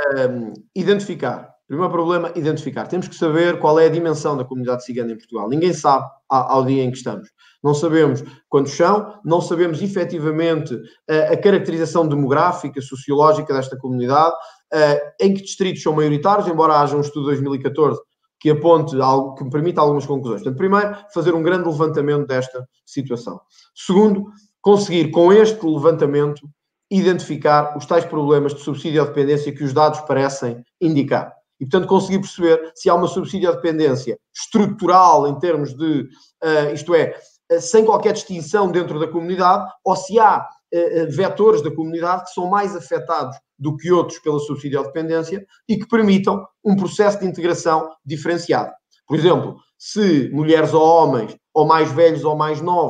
identificar. Primeiro problema, identificar. Temos que saber qual é a dimensão da comunidade cigana em Portugal. Ninguém sabe ao dia em que estamos. Não sabemos quantos são, não sabemos efetivamente a, a caracterização demográfica, sociológica desta comunidade, uh, em que distritos são maioritários, embora haja um estudo de dois mil e catorze que aponte algo, que me permita algumas conclusões. Portanto, primeiro, fazer um grande levantamento desta situação. Segundo, conseguir com este levantamento identificar os tais problemas de subsídio à dependência que os dados parecem indicar. E, portanto, conseguir perceber se há uma subsídio à dependência estrutural em termos de, uh, isto é, uh, sem qualquer distinção dentro da comunidade, ou se há uh, vetores da comunidade que são mais afetados do que outros pela subsídio à dependência e que permitam um processo de integração diferenciado. Por exemplo, se mulheres ou homens, ou mais velhos ou mais novos,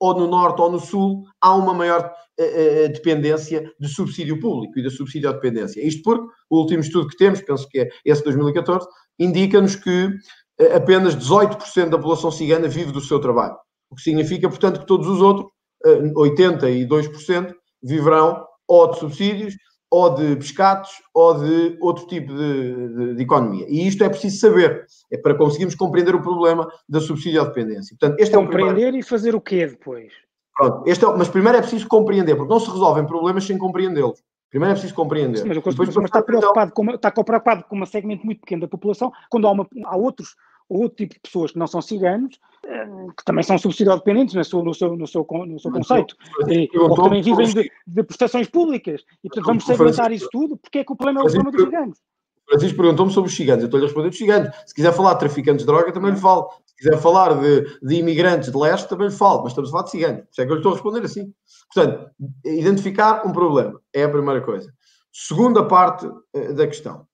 ou no Norte ou no Sul, há uma maior uh, uh, dependência de subsídio público e da subsídio à dependência. Isto porque o último estudo que temos, penso que é esse de dois mil e catorze, indica-nos que uh, apenas dezoito por cento da população cigana vive do seu trabalho. O que significa, portanto, que todos os outros, uh, oitenta e dois por cento, viverão ou de subsídios, ou de pescados, ou de outro tipo de, de, de economia. E isto é preciso saber, é para conseguirmos compreender o problema da subsídio à dependência. Portanto, este
compreender
é o primeiro...
e fazer o quê depois?
Pronto, este é... mas primeiro é preciso compreender, porque não se resolvem problemas sem compreendê-los. Primeiro é preciso compreender.
Sim, mas, depois, mas está, preocupado com uma, está preocupado com um segmento muito pequeno da população, quando há, uma, há outros, outro tipo de pessoas que não são ciganos, que também são subsídio-dependentes no seu, no seu, no seu, no seu conceito, e, ou que também vivem de, de prestações públicas. E, portanto, vamos segmentar isso tudo, porque é que o problema é o problema dos ciganos.
Francisco perguntou-me sobre os ciganos, eu estou-lhe a responder dos ciganos. Se quiser falar de traficantes de droga, também lhe falo. Se quiser falar de, de imigrantes de leste, também lhe falo. Mas estamos a falar de ciganos. Por isso é que eu lhe estou a responder assim. Portanto, identificar um problema é a primeira coisa. Segunda parte uh, da questão.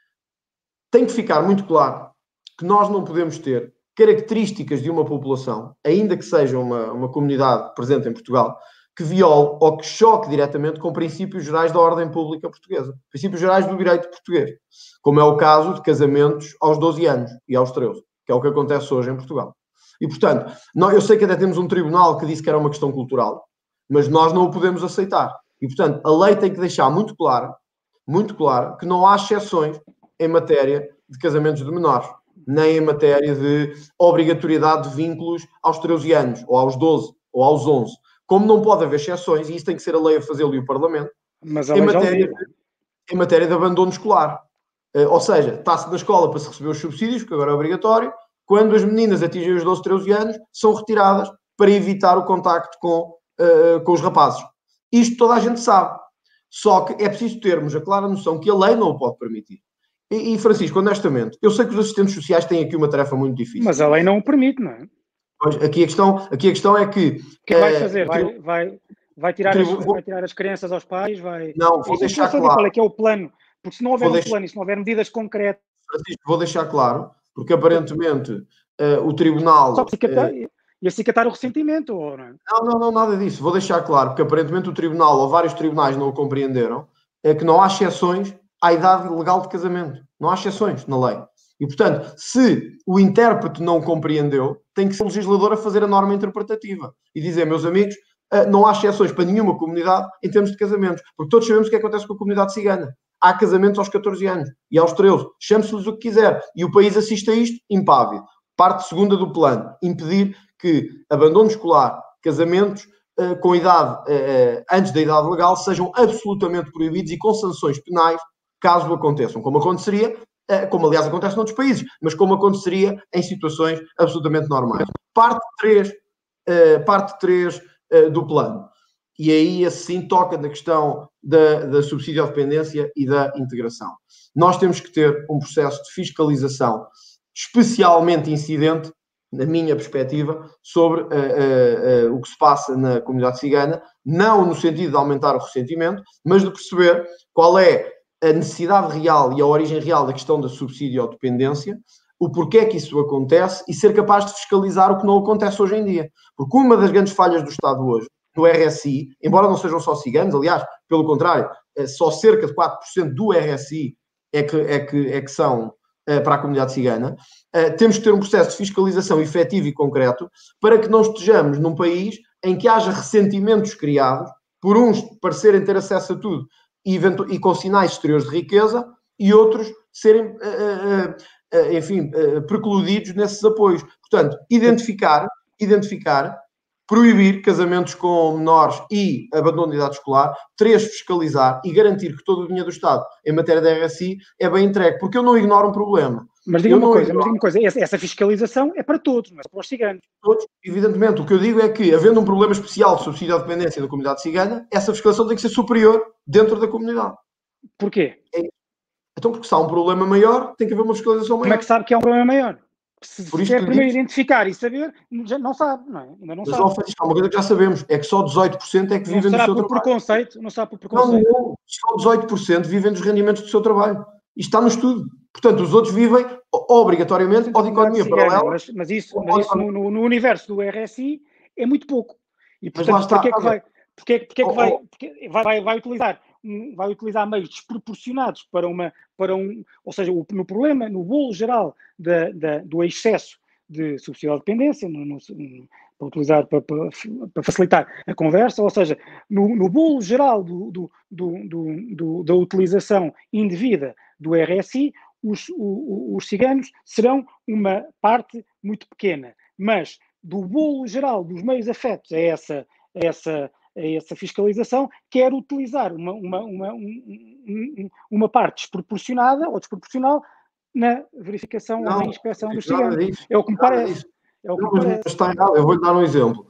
Tem que ficar muito claro que nós não podemos ter características de uma população, ainda que seja uma, uma comunidade presente em Portugal, que viole ou que choque diretamente com princípios gerais da ordem pública portuguesa, princípios gerais do direito português, como é o caso de casamentos aos doze anos e aos treze, que é o que acontece hoje em Portugal. E, portanto, nós, eu sei que até temos um tribunal que disse que era uma questão cultural, mas nós não o podemos aceitar. E, portanto, a lei tem que deixar muito claro, muito claro, que não há exceções em matéria de casamentos de menores, nem em matéria de obrigatoriedade de vínculos aos treze anos, ou aos doze, ou aos onze. Como não pode haver exceções, e isso tem que ser a lei a fazê-lo e o Parlamento,
mas a
em,
lei
matéria de, em matéria de abandono escolar. Uh, ou seja, está-se na escola para se receber os subsídios, que agora é obrigatório, quando as meninas atingem os doze, treze anos, são retiradas para evitar o contacto com, uh, com os rapazes. Isto toda a gente sabe. Só que é preciso termos a clara noção que a lei não o pode permitir. E, e, Francisco, honestamente, eu sei que os assistentes sociais têm aqui uma tarefa muito difícil.
Mas a lei não o permite, não é?
Pois, aqui, a questão, aqui a questão é que...
O que vai fazer? Vai, vai, vai, tirar as,
vou,
vai tirar as crianças aos pais? Vai...
Não, vou deixar
claro.
claro.
Qual é que é o plano? Porque se não houver
vou
um
deixar...
plano e se não houver medidas concretas...
Francisco, vou deixar claro, porque aparentemente uh, o Tribunal...
Só cicatar, uh... e acicatar o ressentimento, ou não é?
Não, não, não, nada disso. Vou deixar claro, porque aparentemente o Tribunal, ou vários tribunais não o compreenderam, é que não há exceções à idade legal de casamento. Não há exceções na lei. E, portanto, se o intérprete não compreendeu, tem que ser o legislador a fazer a norma interpretativa e dizer, meus amigos, não há exceções para nenhuma comunidade em termos de casamentos, porque todos sabemos o que acontece com a comunidade cigana. Há casamentos aos catorze anos e aos treze. Chame-se-lhes o que quiser. E o país assiste a isto impávido. Parte segunda do plano, impedir que abandono escolar, casamentos uh, com idade, uh, antes da idade legal, sejam absolutamente proibidos e com sanções penais, caso aconteçam. Como aconteceria, uh, como aliás acontece noutros países, mas como aconteceria em situações absolutamente normais. Parte três, uh, parte três uh, do plano. E aí, assim, toca na questão da, da subsídio à dependência e da integração. Nós temos que ter um processo de fiscalização especialmente incidente, na minha perspectiva, sobre uh, uh, uh, o que se passa na comunidade cigana, não no sentido de aumentar o ressentimento, mas de perceber qual é a necessidade real e a origem real da questão da subsídio à dependência, o porquê que isso acontece e ser capaz de fiscalizar o que não acontece hoje em dia. Porque uma das grandes falhas do Estado hoje, no R S I, embora não sejam só ciganos, aliás, pelo contrário, só cerca de quatro por cento do R S I é que, é que, é que são para a comunidade cigana, uh, temos que ter um processo de fiscalização efetivo e concreto para que não estejamos num país em que haja ressentimentos criados por uns parecerem ter acesso a tudo e, e com sinais exteriores de riqueza e outros serem, uh, uh, uh, enfim, uh, precludidos nesses apoios. Portanto, identificar, identificar, proibir casamentos com menores e abandono de idade escolar, três, fiscalizar e garantir que todo o dinheiro do Estado em matéria de R S I é bem entregue, porque eu não ignoro um problema.
Mas diga uma coisa, mas diga uma coisa, essa, essa fiscalização é para todos, não é para os ciganos.
Todos, evidentemente. O que eu digo é que, havendo um problema especial de subsídio à dependência da comunidade cigana, essa fiscalização tem que ser superior dentro da comunidade.
Porquê?
É. Então, porque se há um problema maior, tem que haver uma fiscalização maior.
Como é que sabe que há um problema maior? Se
Por isso
quer primeiro
digo,
identificar e saber, já não sabe, não é? Ainda não
mas
sabe.
Mas há uma coisa que já sabemos, é que só dezoito por cento é que vivem do seu
por
trabalho.
Preconceito, não sabe por preconceito.
Não, não, só dezoito por cento vivem dos rendimentos do seu trabalho. Isto está no estudo. Portanto, os outros vivem obrigatoriamente ou de economia paralela.
Mas, mas isso, mas isso no, no universo do R S I é muito pouco. E, portanto, para que é que vai... Porque, porque é que vai, porque vai, vai, utilizar, vai utilizar meios desproporcionados para uma, para um, ou seja, o, no problema, no bolo geral da, da, do excesso de subsídio à dependência, no, no, para utilizar, para, para, para facilitar a conversa, ou seja, no, no bolo geral do, do, do, do, do, da utilização indevida do R S I, os, os, os ciganos serão uma parte muito pequena, mas do bolo geral dos meios afetos a essa, a essa a essa fiscalização, quer utilizar uma, uma, uma, um, uma parte desproporcionada ou desproporcional na verificação não, ou na inspeção dos ciganos. É o que me parece. É o que
não,
me parece.
Mas está errado. Eu vou-lhe dar um exemplo.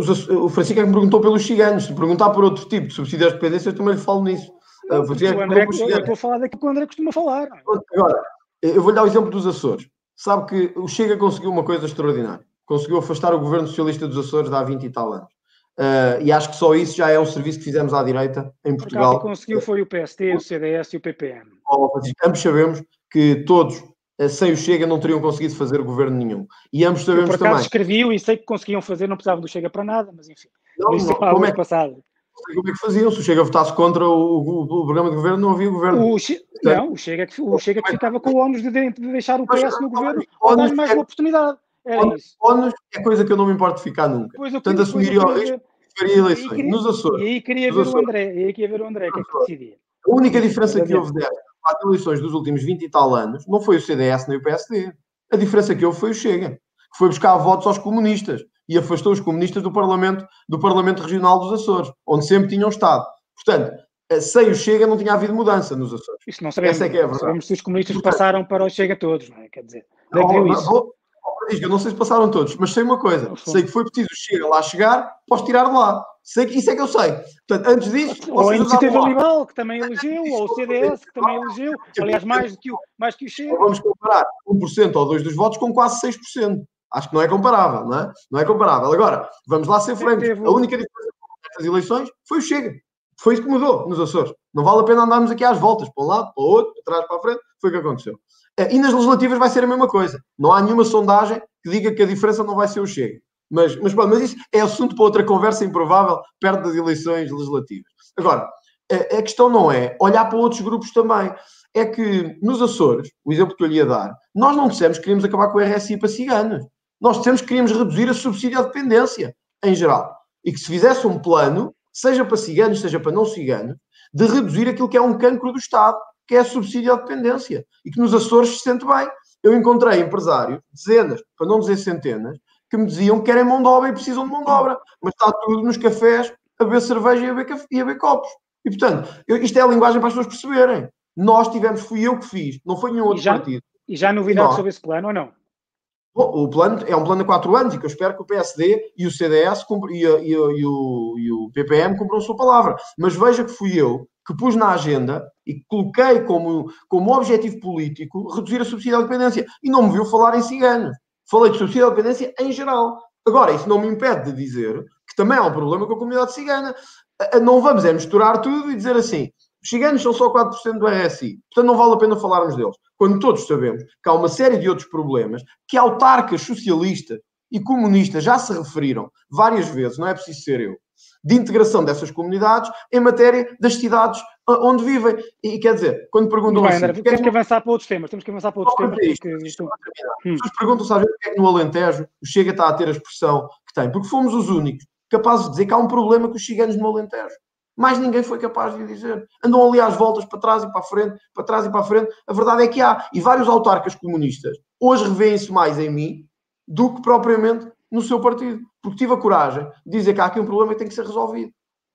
O Francisco é que me perguntou pelos ciganos. Se perguntar por outro tipo de subsídio às dependências, eu também lhe falo nisso.
Não, o é André, eu estou a falar daquilo que o André costuma falar.
Agora, eu vou-lhe dar o exemplo dos Açores. Sabe que o Chega conseguiu uma coisa extraordinária. Conseguiu afastar o governo socialista dos Açores de há vinte e tal anos. Uh, e acho que só isso já é um serviço que fizemos à direita em Portugal.
Quem conseguiu foi o P S D, o C D S e o P P M.
Ambos sabemos que todos, sem o Chega, não teriam conseguido fazer governo nenhum. E ambos sabemos
eu, por acaso,
também.
Escrevi-o e sei que conseguiam fazer, não precisavam do Chega para nada, mas enfim.
Não,
isso
não, como, é que,
passado.
como é que faziam? Se o Chega votasse contra o, o, o programa de governo, não havia governo.
O che... Não, o Chega, o Chega que ficava com o ónus de, de deixar o P S no governo ou dar-lhe mais uma oportunidade. Era isso.
Ónus é coisa que eu não me importo de ficar nunca.
Pois eu,
Portanto, assumiria o risco e faria eleições.
Queria,
nos Açores.
E aí queria ver o André. E aí queria ver o André, o que é que decidia.
A única diferença que houve destas quatro eleições dos últimos vinte e tal anos não foi o C D S nem o P S D. A diferença que houve foi o Chega, que foi buscar votos aos comunistas e afastou os comunistas do Parlamento, do Parlamento Regional dos Açores, onde sempre tinham estado. Portanto, sem o Chega não tinha havido mudança nos Açores.
Isso não sabemos.
Essa é que é a verdade.
Sabemos se os comunistas Portanto, passaram para o Chega todos, não é? Quer dizer,
não,
viu
não,
isso?
Vou, eu não sei se passaram todos, mas sei uma coisa. Não, sei que foi preciso o Chega lá chegar, posso tirar de lá. Sei que, isso é que eu sei. Portanto, antes disso...
Ou a Iniciativa Liberal, que também elegeu, ou o C D S, que também elegeu. Aliás, mais do que o, mais que o Chega.
Vamos comparar um por cento ou dois dos votos com quase seis por cento. Acho que não é comparável, não é? Não é comparável. Agora, vamos lá ser francos. A única diferença nestas eleições foi o Chega. Foi isso que mudou nos Açores. Não vale a pena andarmos aqui às voltas, para um lado, para o outro, para trás, para a frente. Foi o que aconteceu. E nas legislativas vai ser a mesma coisa. Não há nenhuma sondagem que diga que a diferença não vai ser o Chega. Mas, mas, pronto, mas isso é assunto para outra conversa improvável perto das eleições legislativas. Agora, a, a questão não é olhar para outros grupos também. É que nos Açores, o exemplo que eu lhe ia dar, nós não dissemos que queríamos acabar com o R S I para ciganos. Nós dissemos que queríamos reduzir a subsídio à dependência, em geral. E que se fizesse um plano, seja para ciganos, seja para não ciganos, de reduzir aquilo que é um cancro do Estado, que é a subsídio à dependência. E que nos Açores se sente bem. Eu encontrei empresários, dezenas, para não dizer centenas, que me diziam que querem mão de obra e precisam de mão de obra. Mas está tudo nos cafés a beber cerveja e a beber, café, e a beber copos. E, portanto, eu, isto é a linguagem para as pessoas perceberem. Nós tivemos, fui eu que fiz, não foi nenhum outro
e já,
partido.
E já há novidades sobre esse plano ou não?
Bom, o plano é um plano de quatro anos e que eu espero que o P S D e o C D S e, a, e, a, e, o, e o P P M cumpram a sua palavra. Mas veja que fui eu que pus na agenda e que coloquei como, como objetivo político reduzir a subsídio à dependência. E não me viu falar em ciganos. Falei de subsídio à dependência em geral. Agora, isso não me impede de dizer que também há um problema com a comunidade cigana. Não vamos é misturar tudo e dizer assim, os ciganos são só quatro por cento do R S I, portanto não vale a pena falarmos deles. Quando todos sabemos que há uma série de outros problemas que autarcas socialistas e comunistas já se referiram várias vezes, não é preciso ser eu, de integração dessas comunidades em matéria das cidades onde vivem. E quer dizer, quando perguntam
bem,
assim...
André, temos que avançar para outros temas, temos que avançar para outros temas.
Isto,
porque...
isto hum. As pessoas perguntam-se às vezes porque é que no Alentejo o Chega está a ter a expressão que tem. Porque fomos os únicos capazes de dizer que há um problema com os ciganos no Alentejo. Mais ninguém foi capaz de dizer. Andam ali às voltas para trás e para a frente, para trás e para a frente. A verdade é que há. E vários autarcas comunistas hoje revêem-se mais em mim do que propriamente no seu partido. Porque tive a coragem de dizer que há aqui um problema que tem que ser resolvido.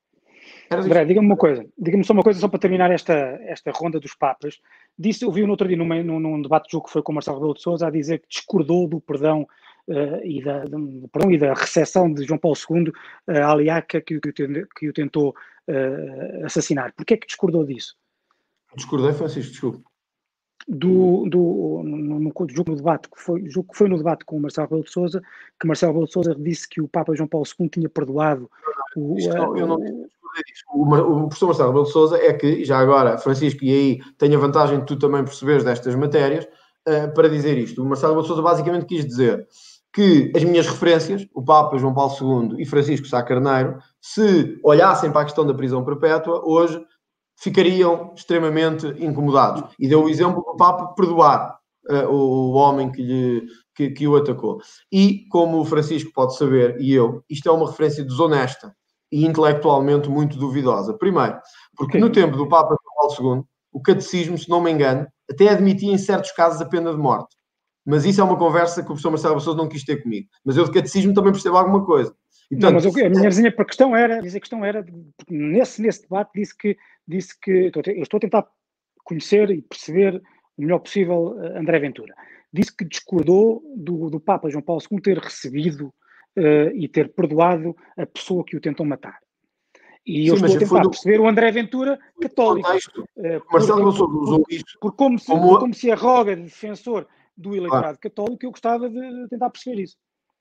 André, diga-me uma coisa. Diga-me só uma coisa, só para terminar esta, esta ronda dos papas. Disse, eu vi no outro dia, num, num, num debate de jogo que foi com o Marcelo Rebelo de Sousa, a dizer que discordou do perdão Uh, e, da, do perdão e da recepção de João Paulo segundo uh, à Aliaca que, que, que o tentou uh, assassinar. Porquê é que discordou disso?
Discordei, Francisco, desculpe.
Do, do, no, no, no jogo no debate que foi, jogo que foi no debate com o Marcelo Rebelo de Sousa, que Marcelo Rebelo de Sousa disse que o Papa João Paulo segundo tinha perdoado o...
Não, eu não discordei disso. O, o professor Marcelo Rebelo de Sousa é que, já agora, Francisco, e aí tenho a vantagem de tu também perceberes destas matérias, uh, para dizer isto. O Marcelo Rebelo de Sousa basicamente quis dizer que as minhas referências, o Papa João Paulo segundo e Francisco Sá Carneiro, se olhassem para a questão da prisão perpétua, hoje ficariam extremamente incomodados. E deu o exemplo do Papa perdoar uh, o homem que, lhe, que, que o atacou. E, como o Francisco pode saber, e eu, isto é uma referência desonesta e intelectualmente muito duvidosa. Primeiro, porque no tempo do Papa João Paulo segundo, o catecismo, se não me engano, até admitia em certos casos a pena de morte. Mas isso é uma conversa que o professor Marcelo Rebelo não quis ter comigo. Mas eu de catecismo também percebo alguma coisa.
E, portanto, não, mas a minha resenha para a questão era, a questão era nesse, nesse debate disse que, disse que eu estou a tentar conhecer e perceber o melhor possível André Ventura. Disse que discordou do, do Papa João Paulo segundo ter recebido uh, e ter perdoado a pessoa que o tentou matar. E Sim, eu estou a tentar do... perceber o André Ventura católico. Uh,
Marcelo Rebelo usou
isso. Porque como se, como... como se arroga de defensor do eleitorado ah. católico, eu gostava de tentar perceber isso.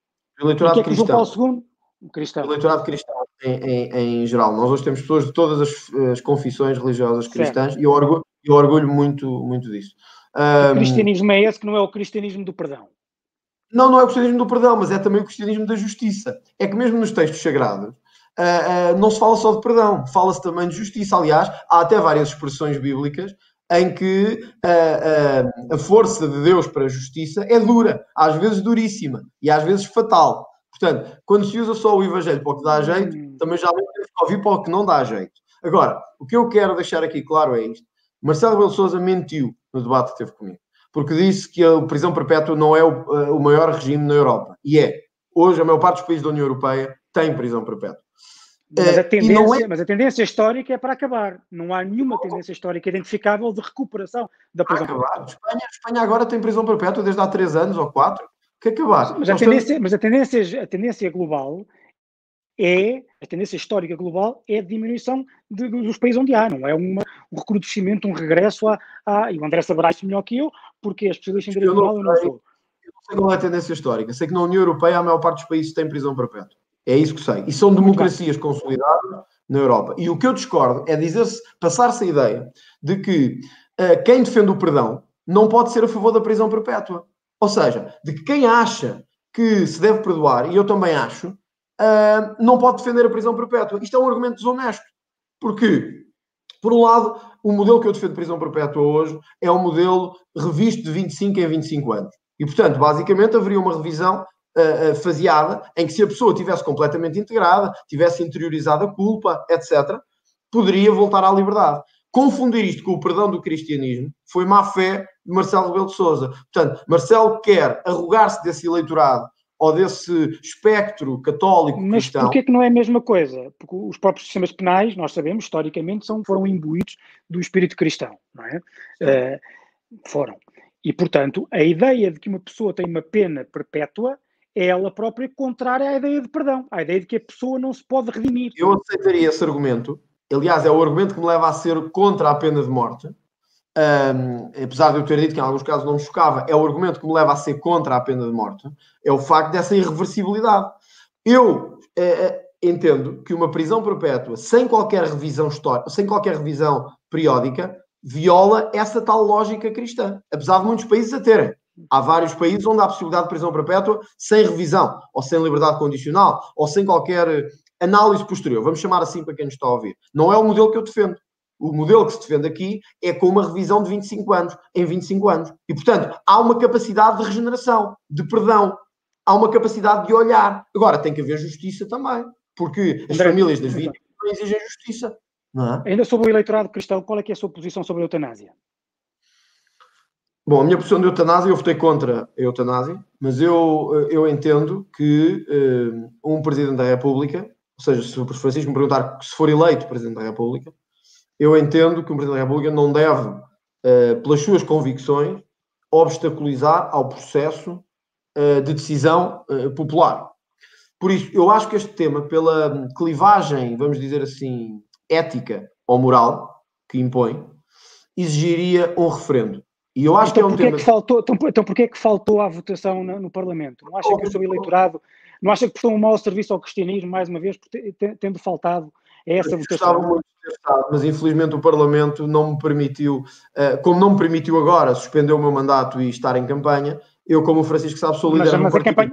O eleitorado
e que é que
cristão.
João Paulo segundo?
Cristão. O eleitorado cristão em, em, em geral. Nós hoje temos pessoas de todas as, as confissões religiosas cristãs certo. e eu orgulho, eu orgulho muito, muito disso.
Um, o cristianismo é esse que não é o cristianismo do perdão?
Não, não é o cristianismo do perdão, mas é também o cristianismo da justiça. É que mesmo nos textos sagrados uh, uh, não se fala só de perdão, fala-se também de justiça. Aliás, há até várias expressões bíblicas em que uh, uh, a força de Deus para a justiça é dura, às vezes duríssima e às vezes fatal. Portanto, quando se usa só o Evangelho para o que dá jeito, hum. também já temos que ouvir para o que não dá jeito. Agora, o que eu quero deixar aqui claro é isto. Marcelo Rebelo de Sousa mentiu no debate que teve comigo, porque disse que a prisão perpétua não é o, uh, o maior regime na Europa. E é. Hoje, a maior parte dos países da União Europeia tem prisão perpétua.
Mas a, tendência, é... mas a tendência histórica é para acabar. Não há nenhuma tendência histórica identificável de recuperação da prisão perpétua.
Espanha, Espanha agora tem prisão perpétua desde há três anos ou quatro. Que acabar.
Mas a, tendência, estamos... mas a tendência, a tendência global é, a tendência histórica global é a diminuição de, dos países onde há, não é uma, um recrudescimento, um regresso a, a... E o André saberá isso melhor que eu, porque é especialista em direito penal, eu não sou.
Eu não sei qual é a tendência histórica. Sei que na União Europeia a maior parte dos países tem prisão perpétua. É isso que sei. E são democracias consolidadas na Europa. E o que eu discordo é dizer-se, passar-se a ideia de que uh, quem defende o perdão não pode ser a favor da prisão perpétua. Ou seja, de que quem acha que se deve perdoar, e eu também acho, uh, não pode defender a prisão perpétua. Isto é um argumento desonesto. Porque, por um lado, o modelo que eu defendo de prisão perpétua hoje é um modelo revisto de vinte e cinco em vinte e cinco anos. E, portanto, basicamente haveria uma revisão uh, uh, faseada em que se a pessoa tivesse completamente integrada, tivesse interiorizado a culpa, etcétera, poderia voltar à liberdade. Confundir isto com o perdão do cristianismo foi má-fé de Marcelo Rebelo de Sousa. Portanto, Marcelo quer arrogar-se desse eleitorado ou desse espectro católico cristão.
Mas porquê que não é a mesma coisa? Porque os próprios sistemas penais, nós sabemos, historicamente, são, foram imbuídos do espírito cristão, não é? Uh, foram. E, portanto, a ideia de que uma pessoa tem uma pena perpétua é ela própria contrária à ideia de perdão, à ideia de que a pessoa não se pode redimir.
Eu aceitaria esse argumento. Aliás, é o argumento que me leva a ser contra a pena de morte. Um, apesar de eu ter dito que em alguns casos não me chocava, é o argumento que me leva a ser contra a pena de morte. É o facto dessa irreversibilidade. Eu eh, entendo que uma prisão perpétua sem qualquer revisão histórica, sem qualquer revisão periódica, viola essa tal lógica cristã. Apesar de muitos países a terem. Há vários países onde há a possibilidade de prisão perpétua sem revisão, ou sem liberdade condicional, ou sem qualquer análise posterior. Vamos chamar assim para quem nos está a ouvir. Não é o modelo que eu defendo. O modelo que se defende aqui é com uma revisão de vinte e cinco anos, em vinte e cinco anos. E, portanto, há uma capacidade de regeneração, de perdão. Há uma capacidade de olhar. Agora, tem que haver justiça também. Porque as André, famílias das vítimas exigem justiça. Não é?
Ainda sobre o eleitorado cristão, qual é que é a sua posição sobre a eutanásia?
Bom, a minha posição de eutanásia, eu votei contra a eutanásia, mas eu, eu entendo que um Presidente da República, ou seja, se o Francisco me perguntar se for eleito Presidente da República, eu entendo que o Presidente da República não deve, uh, pelas suas convicções, obstaculizar ao processo uh, de decisão uh, popular. Por isso, eu acho que este tema, pela clivagem, vamos dizer assim, ética ou moral que impõe, exigiria um referendo. E eu acho
então,
que é um tema...
É que faltou, então, então porquê é que faltou à votação no, no Parlamento? Não acha que o seu eleitorado... Não acha que prestou um mau serviço ao cristianismo, mais uma vez, por ter, tendo faltado a essa votação?
Muito de ter estado, mas infelizmente o Parlamento não me permitiu, uh, como não me permitiu agora suspender o meu mandato e estar em campanha, eu, como o Francisco sabe, sou líder
mas, mas
do
a campanha,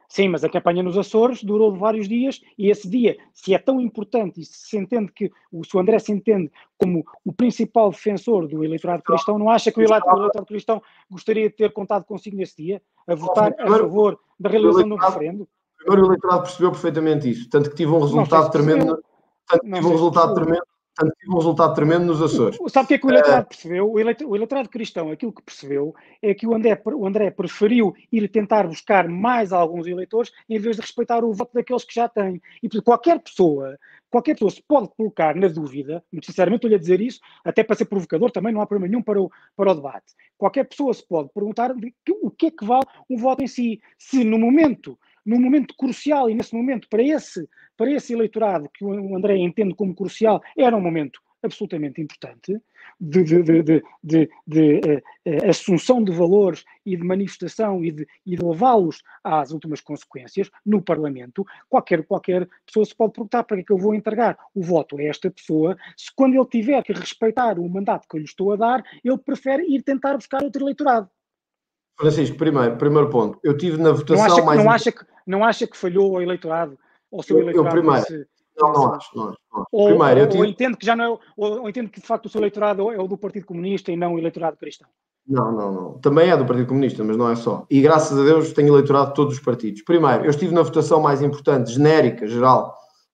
Sim, mas a campanha nos Açores durou vários dias e esse dia, se é tão importante e se se entende que o, se o André se entende como o principal defensor do eleitorado cristão, não acha que o eleitorado, o eleitorado cristão gostaria de ter contado consigo nesse dia, a votar a favor da realização do referendo?
Primeiro, o eleitorado percebeu perfeitamente isso, tanto que tive um resultado tremendo, tanto que tive um resultado tremendo, tanto que tive um resultado tremendo nos Açores.
Sabe o que é que o eleitorado percebeu? O eleitorado, o eleitorado cristão, aquilo que percebeu é que o André, o André preferiu ir tentar buscar mais alguns eleitores em vez de respeitar o voto daqueles que já têm. E portanto, qualquer pessoa, qualquer pessoa se pode colocar na dúvida, muito sinceramente estou-lhe a dizer isso, até para ser provocador, também não há problema nenhum para o, para o debate. Qualquer pessoa se pode perguntar de que, o que é que vale um voto em si. Se no momento, num momento crucial e nesse momento, para esse, para esse eleitorado que o André entende como crucial, era um momento absolutamente importante, de, de, de, de, de, de uh, uh, assunção de valores e de manifestação e de, e de levá-los às últimas consequências no Parlamento, qualquer, qualquer pessoa se pode perguntar para que é que eu vou entregar o voto a esta pessoa, se quando ele tiver que respeitar o mandato que eu lhe estou a dar, ele prefere ir tentar buscar outro eleitorado.
Francisco, primeiro, primeiro ponto, eu tive na votação
não acha que,
mais...
Não acha, que, não acha que falhou o eleitorado, ou o seu
eu,
eleitorado
eu primeiro,
nesse...
Não, não acho, não acho. Não acho.
Ou,
Primeiro,
ou,
eu tive...
ou entendo que já não é, ou, ou entendo que de facto o seu eleitorado é o do Partido Comunista e não o eleitorado cristão.
Não, não, não. Também é do Partido Comunista, mas não é só. E graças a Deus tenho eleitorado de todos os partidos. Primeiro, eu estive na votação mais importante, genérica, geral,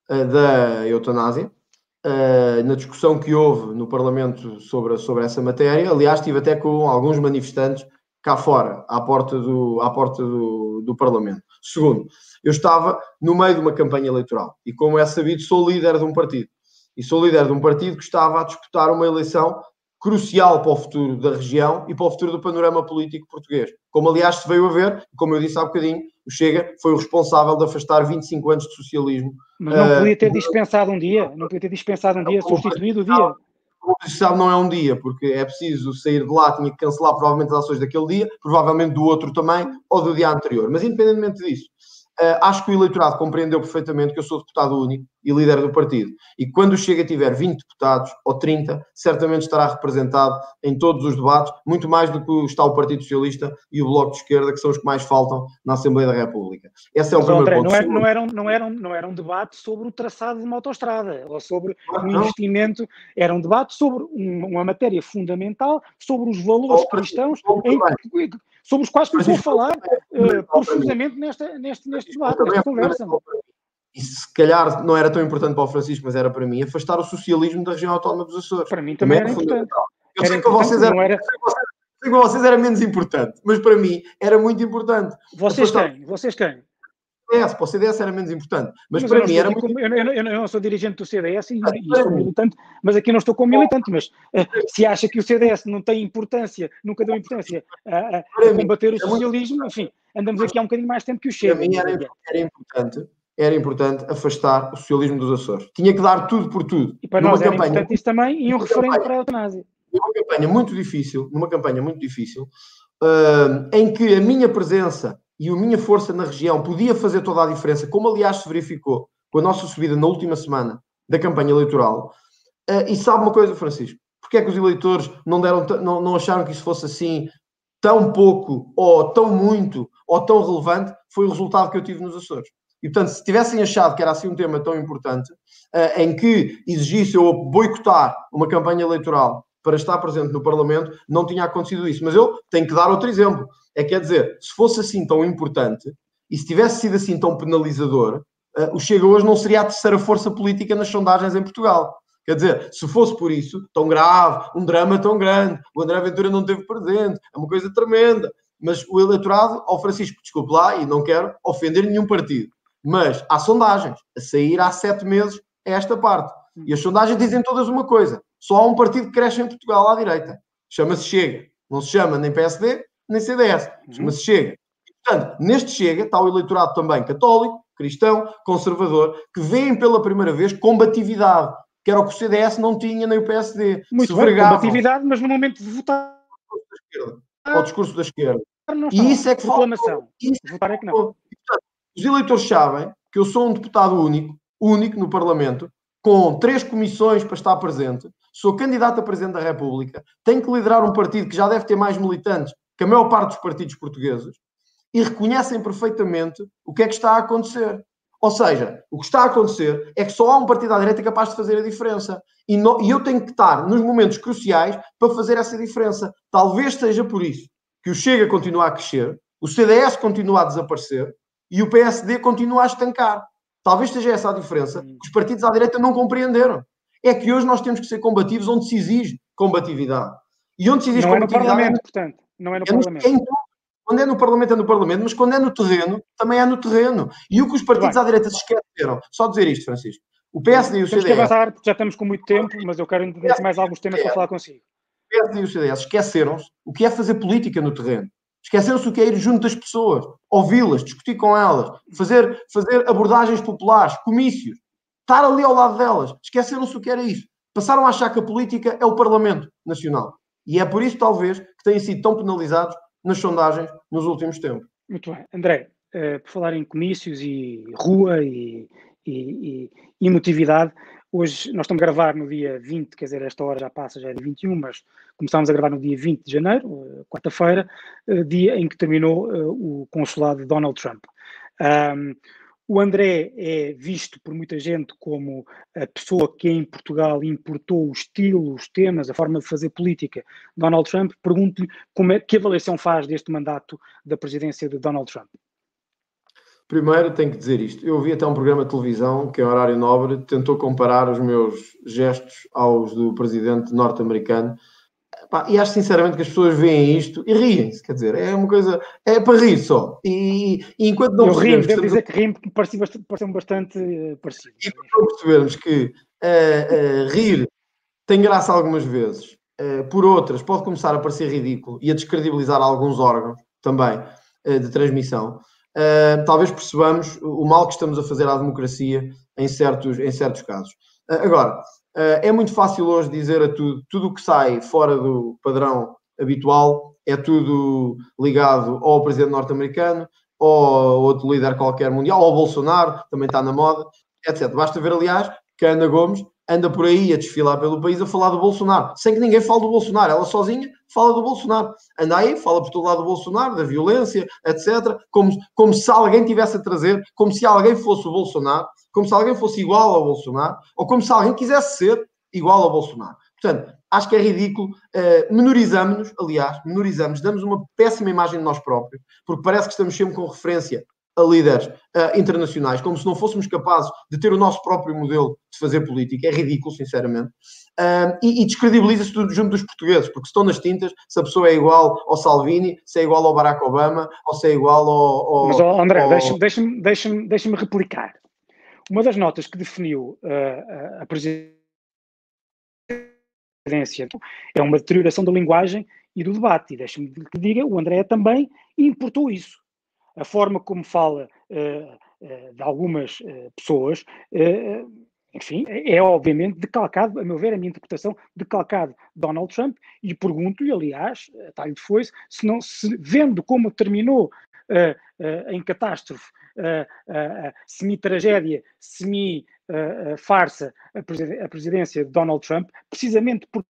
da eutanásia, na discussão que houve no Parlamento sobre, sobre essa matéria. Aliás, estive até com alguns manifestantes cá fora, à porta do, à porta do, do Parlamento. Segundo, eu estava no meio de uma campanha eleitoral e, como é sabido, sou líder de um partido. E sou líder de um partido que estava a disputar uma eleição crucial para o futuro da região e para o futuro do panorama político português. Como, aliás, se veio a ver, como eu disse há bocadinho, o Chega foi o responsável de afastar vinte e cinco anos de socialismo.
Mas não podia ter dispensado um dia? Não podia ter dispensado um dia, substituído o dia?
Como se sabe, não é um dia, porque é preciso sair de lá, tinha que cancelar provavelmente as ações daquele dia, provavelmente do outro também, ou do dia anterior. Mas, independentemente disso, Uh, acho que o eleitorado compreendeu perfeitamente que eu sou deputado único e líder do partido. E quando o Chega tiver vinte deputados ou trinta, certamente estará representado em todos os debates, muito mais do que está o Partido Socialista e o Bloco de Esquerda, que são os que mais faltam na Assembleia da República. Esse é o
Mas,
primeiro
André,
ponto.
Não era, não, era um, não, era um, não era um debate sobre o traçado de uma autoestrada, ou sobre
ah,
um investimento, era um debate sobre um, uma matéria fundamental, sobre os valores oh, cristãos, em, sobre os quais começou a falar uh, profusamente nesta, neste, neste debate, nesta conversa.
E se calhar não era tão importante para o Francisco, mas era para mim, afastar o socialismo da região autónoma dos Açores.
Para mim também, também era importante.
Eu sei que vocês eram, era... sei que vocês era menos importante, mas para mim era muito importante.
Vocês afastar... quem? Vocês quem?
C D S, para o C D S era menos importante, mas, mas para mim era muito...
como, eu, eu, eu não sou dirigente do C D S e, e sou militante, mas aqui não estou como militante, mas uh, se acha que o C D S não tem importância, nunca deu importância a, a, a combater o socialismo, enfim, andamos aqui há um bocadinho mais tempo que o Chega.
Para mim era, era importante, era importante afastar o socialismo dos Açores. Tinha que dar tudo por tudo.
E para nós era campanha, importante isso também e um referendo para a eutanásia.
Numa campanha muito difícil, numa campanha muito difícil, uh, em que a minha presença e a minha força na região podia fazer toda a diferença, como aliás se verificou com a nossa subida na última semana da campanha eleitoral. Uh, e sabe uma coisa, Francisco? Porque é que os eleitores não, deram, não, não acharam que isso fosse assim tão pouco, ou tão muito, ou tão relevante? Foi o resultado que eu tive nos Açores. E, portanto, se tivessem achado que era assim um tema tão importante, uh, em que exigisse eu boicotar uma campanha eleitoral para estar presente no Parlamento, não tinha acontecido isso. Mas eu tenho que dar outro exemplo. É, quer dizer, se fosse assim tão importante, e se tivesse sido assim tão penalizador, uh, o Chega hoje não seria a terceira força política nas sondagens em Portugal. Quer dizer, se fosse por isso, tão grave, um drama tão grande, o André Ventura não teve presente, é uma coisa tremenda. Mas o eleitorado, ao Francisco, desculpe lá, e não quero ofender nenhum partido, mas há sondagens a sair há sete meses a esta parte. E as sondagens dizem todas uma coisa. Só há um partido que cresce em Portugal à direita. Chama-se Chega. Não se chama nem P S D, nem C D S. Chama-se Chega. E, portanto, neste Chega está o eleitorado também católico, cristão, conservador, que veem pela primeira vez combatividade, que era o que o C D S não tinha, nem o P S D.
Muito bem, combatividade, mas no momento de votar...
Ao discurso da esquerda.
Não
e isso é que
reclamação. Isso votar é que não.
E, portanto, os eleitores sabem que eu sou um deputado único, único no Parlamento, com três comissões para estar presente, sou candidato a Presidente da República, tenho que liderar um partido que já deve ter mais militantes que a maior parte dos partidos portugueses, e reconhecem perfeitamente o que é que está a acontecer. Ou seja, o que está a acontecer é que só há um partido à direita capaz de fazer a diferença. E, no, e eu tenho que estar nos momentos cruciais para fazer essa diferença. Talvez seja por isso que o Chega continua a crescer, o C D S continua a desaparecer e o P S D continua a estancar. Talvez seja essa a diferença que os partidos à direita não compreenderam. É que hoje nós temos que ser combativos onde se exige combatividade. E onde se exige
não
combatividade...
Não é no Parlamento, portanto. Não é no
é
Parlamento.
No, quando é no Parlamento, é no Parlamento, mas quando é no terreno, também é no terreno. E o que os partidos Bem, à direita se esqueceram, só dizer isto, Francisco, o P S D e o C D S...
Temos que avançar, porque já estamos com muito tempo, mas eu quero ter mais alguns temas para falar consigo.
O P S D e o C D S esqueceram-se o que é fazer política no terreno. Esqueceram-se o que é ir junto das pessoas, ouvi-las, discutir com elas, fazer, fazer abordagens populares, comícios, estar ali ao lado delas. Esqueceram-se o que era isso. Passaram a achar que a política é o Parlamento Nacional. E é por isso, talvez, que têm sido tão penalizados nas sondagens nos últimos tempos.
Muito bem. André, uh, por falar em comícios e rua e, e, e emotividade, hoje nós estamos a gravar no dia vinte, quer dizer, esta hora já passa, já é dia vinte e um, mas começámos a gravar no dia vinte de janeiro, uh, quarta-feira, uh, dia em que terminou uh, o consulado de Donald Trump. Um, O André é visto por muita gente como a pessoa que em Portugal importou o estilo, os temas, a forma de fazer política de Donald Trump. Pergunto-lhe como é, que avaliação faz deste mandato da presidência de Donald Trump.
Primeiro tenho que dizer isto. Eu vi até um programa de televisão que, em horário nobre, tentou comparar os meus gestos aos do presidente norte-americano. E acho sinceramente que as pessoas veem isto e riem-se, quer dizer, é uma coisa, é para rir só. E, e enquanto não
eu
percebermos...
Eu rimo, devo dizer que rimo porque parecem bastante, parecem bastante uh, parecidos.
E enquanto não percebermos que uh, uh, rir tem graça algumas vezes, uh, por outras pode começar a parecer ridículo e a descredibilizar alguns órgãos também uh, de transmissão, uh, talvez percebamos o mal que estamos a fazer à democracia em certos, em certos casos. Uh, agora... Uh, é muito fácil hoje dizer a tudo, tudo o que sai fora do padrão habitual é tudo ligado ou ao presidente norte-americano, ou a outro líder qualquer mundial, ou ao Bolsonaro, também está na moda, etcétera. Basta ver, aliás, que a Ana Gomes anda por aí a desfilar pelo país a falar do Bolsonaro, sem que ninguém fale do Bolsonaro. Ela sozinha fala do Bolsonaro. Anda aí, fala por todo lado do Bolsonaro, da violência, etcétera. Como, como se alguém tivesse a trazer, como se alguém fosse o Bolsonaro, como se alguém fosse igual ao Bolsonaro, ou como se alguém quisesse ser igual ao Bolsonaro. Portanto, acho que é ridículo. Uh, menorizamos-nos, aliás, menorizamos, damos uma péssima imagem de nós próprios, porque parece que estamos sempre com referência a líderes uh, internacionais, como se não fôssemos capazes de ter o nosso próprio modelo de fazer política. É ridículo, sinceramente. Uh, e, e descredibiliza-se tudo junto dos portugueses, porque se estão nas tintas, se a pessoa é igual ao Salvini, se é igual ao Barack Obama, ou se é igual ao... ao
Mas, oh, André,
ao...
deixa-me deixa-me, deixa-me, deixa-me replicar. Uma das notas que definiu uh, a presidência é uma deterioração da linguagem e do debate. E deixe-me que diga, o André também importou isso. A forma como fala uh, uh, de algumas uh, pessoas, uh, enfim, é, é obviamente decalcado, a meu ver, a minha interpretação, decalcado Donald Trump, e pergunto-lhe, aliás, a talho de foice, se não, se vendo como terminou uh, uh, em catástrofe, uh, uh, uh, semi-tragédia, semi-farsa, uh, uh, a, presiden- a presidência de Donald Trump, precisamente por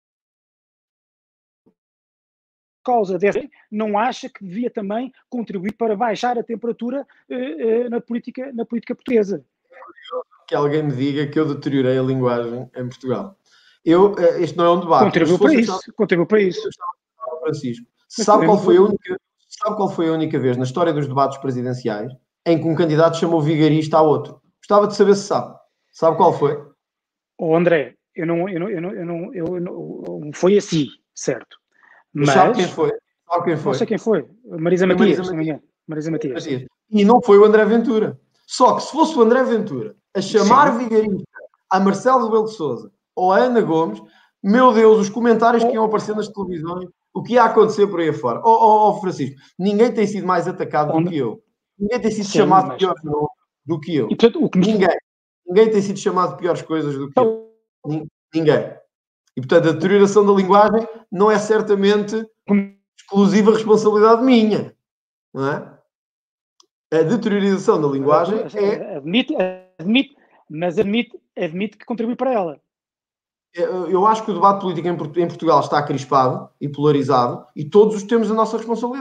causa dessa, não acha que devia também contribuir para baixar a temperatura uh, uh, na política, na política portuguesa?
Que alguém me diga que eu deteriorei a linguagem em Portugal. Eu, uh, isto não é um debate.
Contribuiu para isso, achava, contribuiu para isso.
Francisco, sabe qual, foi a única, sabe qual foi a única vez na história dos debates presidenciais em que um candidato chamou vigarista a outro? Gostava de saber se sabe. Sabe qual foi?
Oh, André, eu não, eu não, eu não, eu não, eu não foi assim, certo?
Mas, mas sabe quem foi? Sabe quem foi?
Não sei quem foi. Marisa
foi
Matias,
Marisa
se não me engano. Marisa Matias.
Matias. E não foi o André Ventura. Só que se fosse o André Ventura a chamar Sim. vigarista a Marcelo Rebelo de Sousa ou a Ana Gomes, meu Deus, os comentários oh. que iam aparecer nas televisões, o que ia acontecer por aí afora. Oh, oh, oh Francisco, ninguém tem sido mais atacado oh. do que eu. Ninguém tem sido Sim, chamado mas... pior do que eu. E, portanto, o que ninguém. Me... Ninguém tem sido chamado de piores coisas do que eu. Ninguém. E, portanto, a deterioração da linguagem não é certamente exclusiva responsabilidade minha. Não é? A deterioração da linguagem é...
Admite, admite, mas admite, admite que contribui para ela.
Eu acho que o debate político em Portugal está crispado e polarizado e todos os temos a nossa responsabilidade.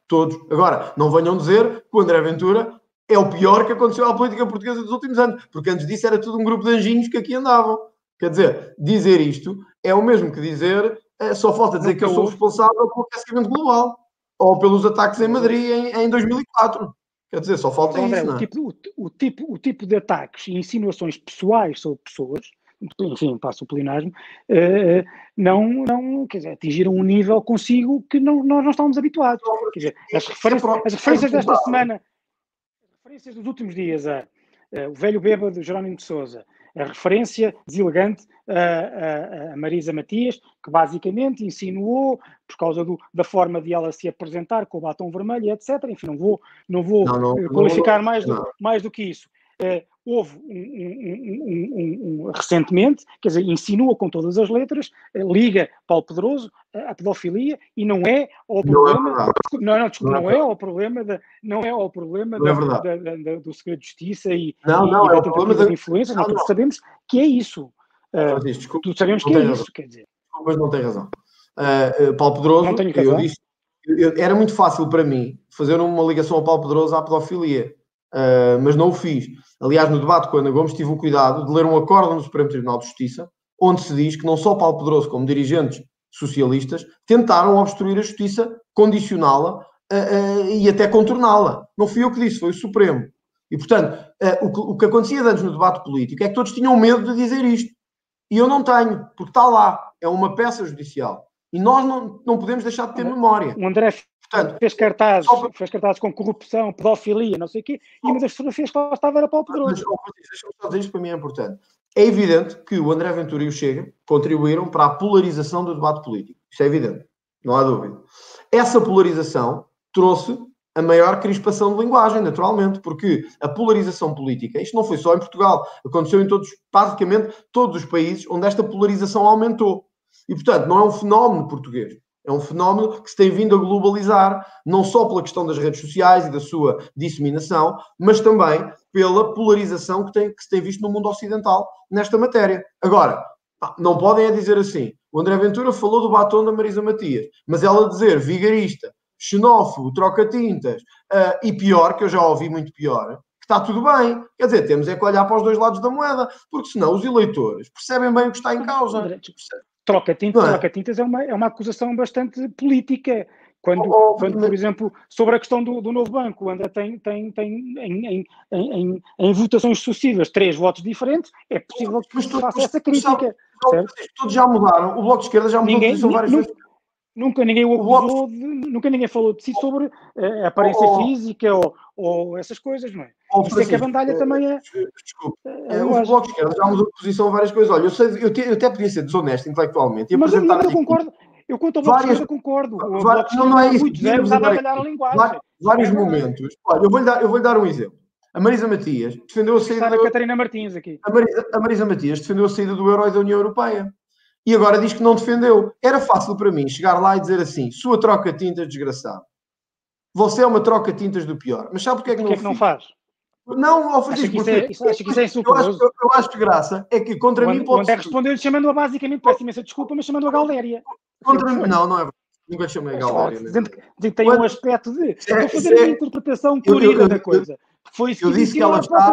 Todos. Agora, não venham dizer que o André Ventura é o pior que aconteceu à política portuguesa dos últimos anos, porque antes disso era tudo um grupo de anjinhos que aqui andavam. Quer dizer, dizer isto é o mesmo que dizer, é, só falta dizer que eu sou responsável pelo aquecimento global, ou pelos ataques em Madrid em, em dois mil e quatro. Quer dizer, só falta
André,
isso, não é?
O tipo, o, o, tipo, o tipo de ataques e insinuações pessoais sobre pessoas, enfim, passo o pleonasmo, uh, não, não, quer dizer, atingiram um nível consigo que não, nós não estávamos habituados. Quer dizer, as referências, as referências desta semana, as referências dos últimos dias a, a o velho bêbado Jerónimo de Sousa, a referência deselegante a, a, a Marisa Matias, que basicamente insinuou, por causa do, da forma de ela se apresentar com o batom vermelho, etcétera. Enfim, não vou, não vou não, não, qualificar não, mais, do, mais do que isso. Uh, houve um, um, um, um, um, recentemente, quer dizer, insinua com todas as letras, uh, liga Paulo Pedroso à pedofilia e não é ao problema, não, é não, não, desculpa, não, não é, é ao problema, da, não é ao problema da,
é
da, da, da, do segredo de justiça e,
não,
e,
não,
e
é
da
o problema
tentativa
da
de influência, não,
não,
todos sabemos que é isso. Uh,
desculpa,
todos sabemos que é razão. Isso, quer dizer.
Mas não tem razão. Uh, uh, Paulo Pedroso,
não tenho razão.
Eu disse, eu, era muito fácil para mim fazer uma ligação ao Paulo Pedroso à pedofilia. Uh, mas não o fiz. Aliás, no debate com a Ana Gomes tive o cuidado de ler um acórdão do Supremo Tribunal de Justiça, onde se diz que não só Paulo Pedroso, como dirigentes socialistas, tentaram obstruir a justiça, condicioná-la uh, uh, e até contorná-la. Não fui eu que disse, foi o Supremo. E, portanto, uh, o, que, o que acontecia antes no debate político é que todos tinham medo de dizer isto. E eu não tenho, porque está lá. É uma peça judicial. E nós não, não podemos deixar de ter memória.
O André Portanto, fez cartazes, para... fez cartazes com corrupção, pedofilia, não sei o quê, e uma das fotografias que lá estava era Paulo Pedroso.
Deixa-me só dizer isto, para mim é importante. É evidente que o André Ventura e o Chega contribuíram para a polarização do debate político. Isso é evidente, não há dúvida. Essa polarização trouxe a maior crispação de linguagem, naturalmente, porque a polarização política, isto não foi só em Portugal, aconteceu em todos, basicamente, todos os países onde esta polarização aumentou. E, portanto, não é um fenómeno português. É um fenómeno que se tem vindo a globalizar, não só pela questão das redes sociais e da sua disseminação, mas também pela polarização que, tem, que se tem visto no mundo ocidental nesta matéria. Agora, não podem é dizer assim, o André Ventura falou do batom da Marisa Matias, mas ela dizer vigarista, xenófobo, troca-tintas, uh, e pior, que eu já ouvi muito pior, que está tudo bem. Quer dizer, temos é que olhar para os dois lados da moeda, porque senão os eleitores percebem bem o que está em causa.
André, Troca-tintas, é? troca-tintas é uma, é uma acusação bastante política. Quando, oh, quando mas... por exemplo, sobre a questão do, do novo banco, o André tem, tem, tem em, em, em, em votações sucessivas três votos diferentes, é possível que se faça essa crítica.
Sabe, todos já mudaram. O Bloco de Esquerda já mudou ninguém, de posição várias
nunca,
vezes.
Nunca ninguém o acusou, o bloco... de, nunca ninguém falou de si sobre uh, a aparência oh, física ou, ou essas coisas, não é? Oh, Isso é que a bandalha é, também é...
Desculpe, é, o Bloco de Esquerda já mudou de posição várias coisas. Olha, eu, sei, eu, te, eu até podia ser desonesto intelectualmente e
mas,
apresentar...
Mas eu concordo, eu quanto ao Bloco de Esquerda concordo. O
Bloco de Esquerda há
muitos anos a trabalhar a linguagem.
Vários, vários é momentos. Olha, eu vou-lhe dar, eu vou-lhe dar um exemplo. A Marisa Matias defendeu a saída...
Está a Catarina Martins aqui.
A Marisa, a Marisa Matias defendeu a saída do euro e da União Europeia. E agora diz que não defendeu. Era fácil para mim chegar lá e dizer assim, sua troca-tintas desgraçado. Você é uma troca-tintas do pior. Mas sabe porque é que,
não,
não,
é que não faz?
Não, ao fazer
isso, porque... é, isso, acho que isso é insultuoso.
Eu acho, eu acho que graça é que contra
o
mim pode...
O André respondeu-lhe chamando-a basicamente, peço imensa desculpa, mas chamando-a Galéria.
Contra mim, não, não é verdade. Nunca chamei Galéria.
Dizendo que tem um aspecto de... Estou a fazer uma interpretação colorida da coisa. Foi isso
eu disse que ela está,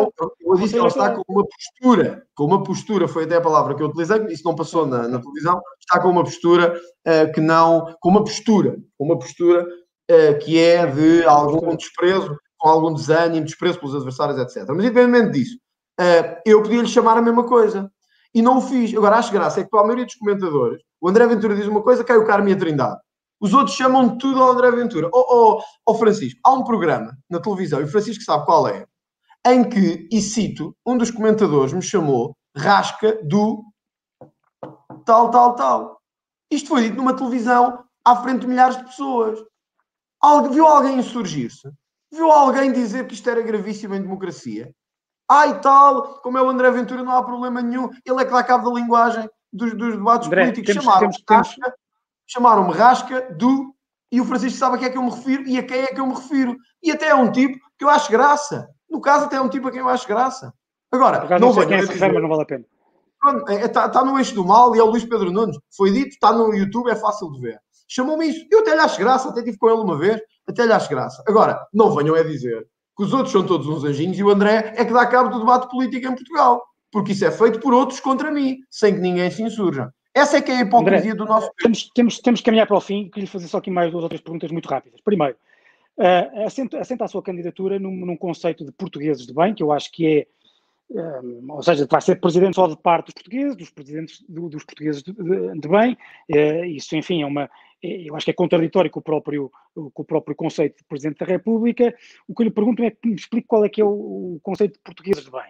eu disse que ela está com uma postura, com uma postura, foi até a palavra que eu utilizei, isso não passou na, na televisão, está com uma postura uh, que não, com uma postura, com uma postura uh, que é de algum desprezo, com algum desânimo, desprezo pelos adversários, etcétera. Mas independentemente disso, uh, eu podia-lhe chamar a mesma coisa. E não o fiz. Agora, acho graça é que para a maioria dos comentadores, o André Ventura diz uma coisa, cai o Carme e a Trindade. Os outros chamam tudo ao André Ventura. Ó oh, oh, oh, Francisco, há um programa na televisão, e o Francisco sabe qual é, em que, e cito, um dos comentadores me chamou rasca do tal, tal, tal. Isto foi dito numa televisão à frente de milhares de pessoas. Algu- viu alguém insurgir-se? Viu alguém dizer que isto era gravíssimo em democracia? Ai, tal, como é o André Ventura, não há problema nenhum. Ele é que dá cabo da linguagem dos, dos debates
André,
políticos.
Temos,
Chamaram
temos, temos...
Chamaram-me rasca do... E o Francisco sabe a quem é que eu me refiro e a quem é que eu me refiro. E até é um tipo que eu acho graça. No caso, até é um tipo a quem eu acho graça. Agora,
não, não sei quem é esse refere, mas não vale a pena.
Está, está no eixo do mal e é o Luís Pedro Nunes. Foi dito, está no YouTube, é fácil de ver. Chamou-me isso. Eu até lhe acho graça, até tive com ele uma vez, até lhe acho graça. Agora, não venham a dizer que os outros são todos uns anjinhos e o André é que dá cabo do debate político em Portugal. Porque isso é feito por outros contra mim, sem que ninguém se insurja. Essa é que é a hipocrisia André, do nosso...
Temos, temos, temos que caminhar para o fim. Queria fazer só aqui mais duas ou três perguntas muito rápidas. Primeiro, uh, assenta, assenta a sua candidatura num, num conceito de portugueses de bem, que eu acho que é, um, ou seja, vai ser presidente só de parte dos portugueses, dos presidentes do, dos portugueses de, de, de bem. Uh, isso, enfim, é uma... Eu acho que é contraditório com o, próprio, com o próprio conceito de Presidente da República. O que eu lhe pergunto é que me explique qual é que é o, o conceito de portugueses de bem.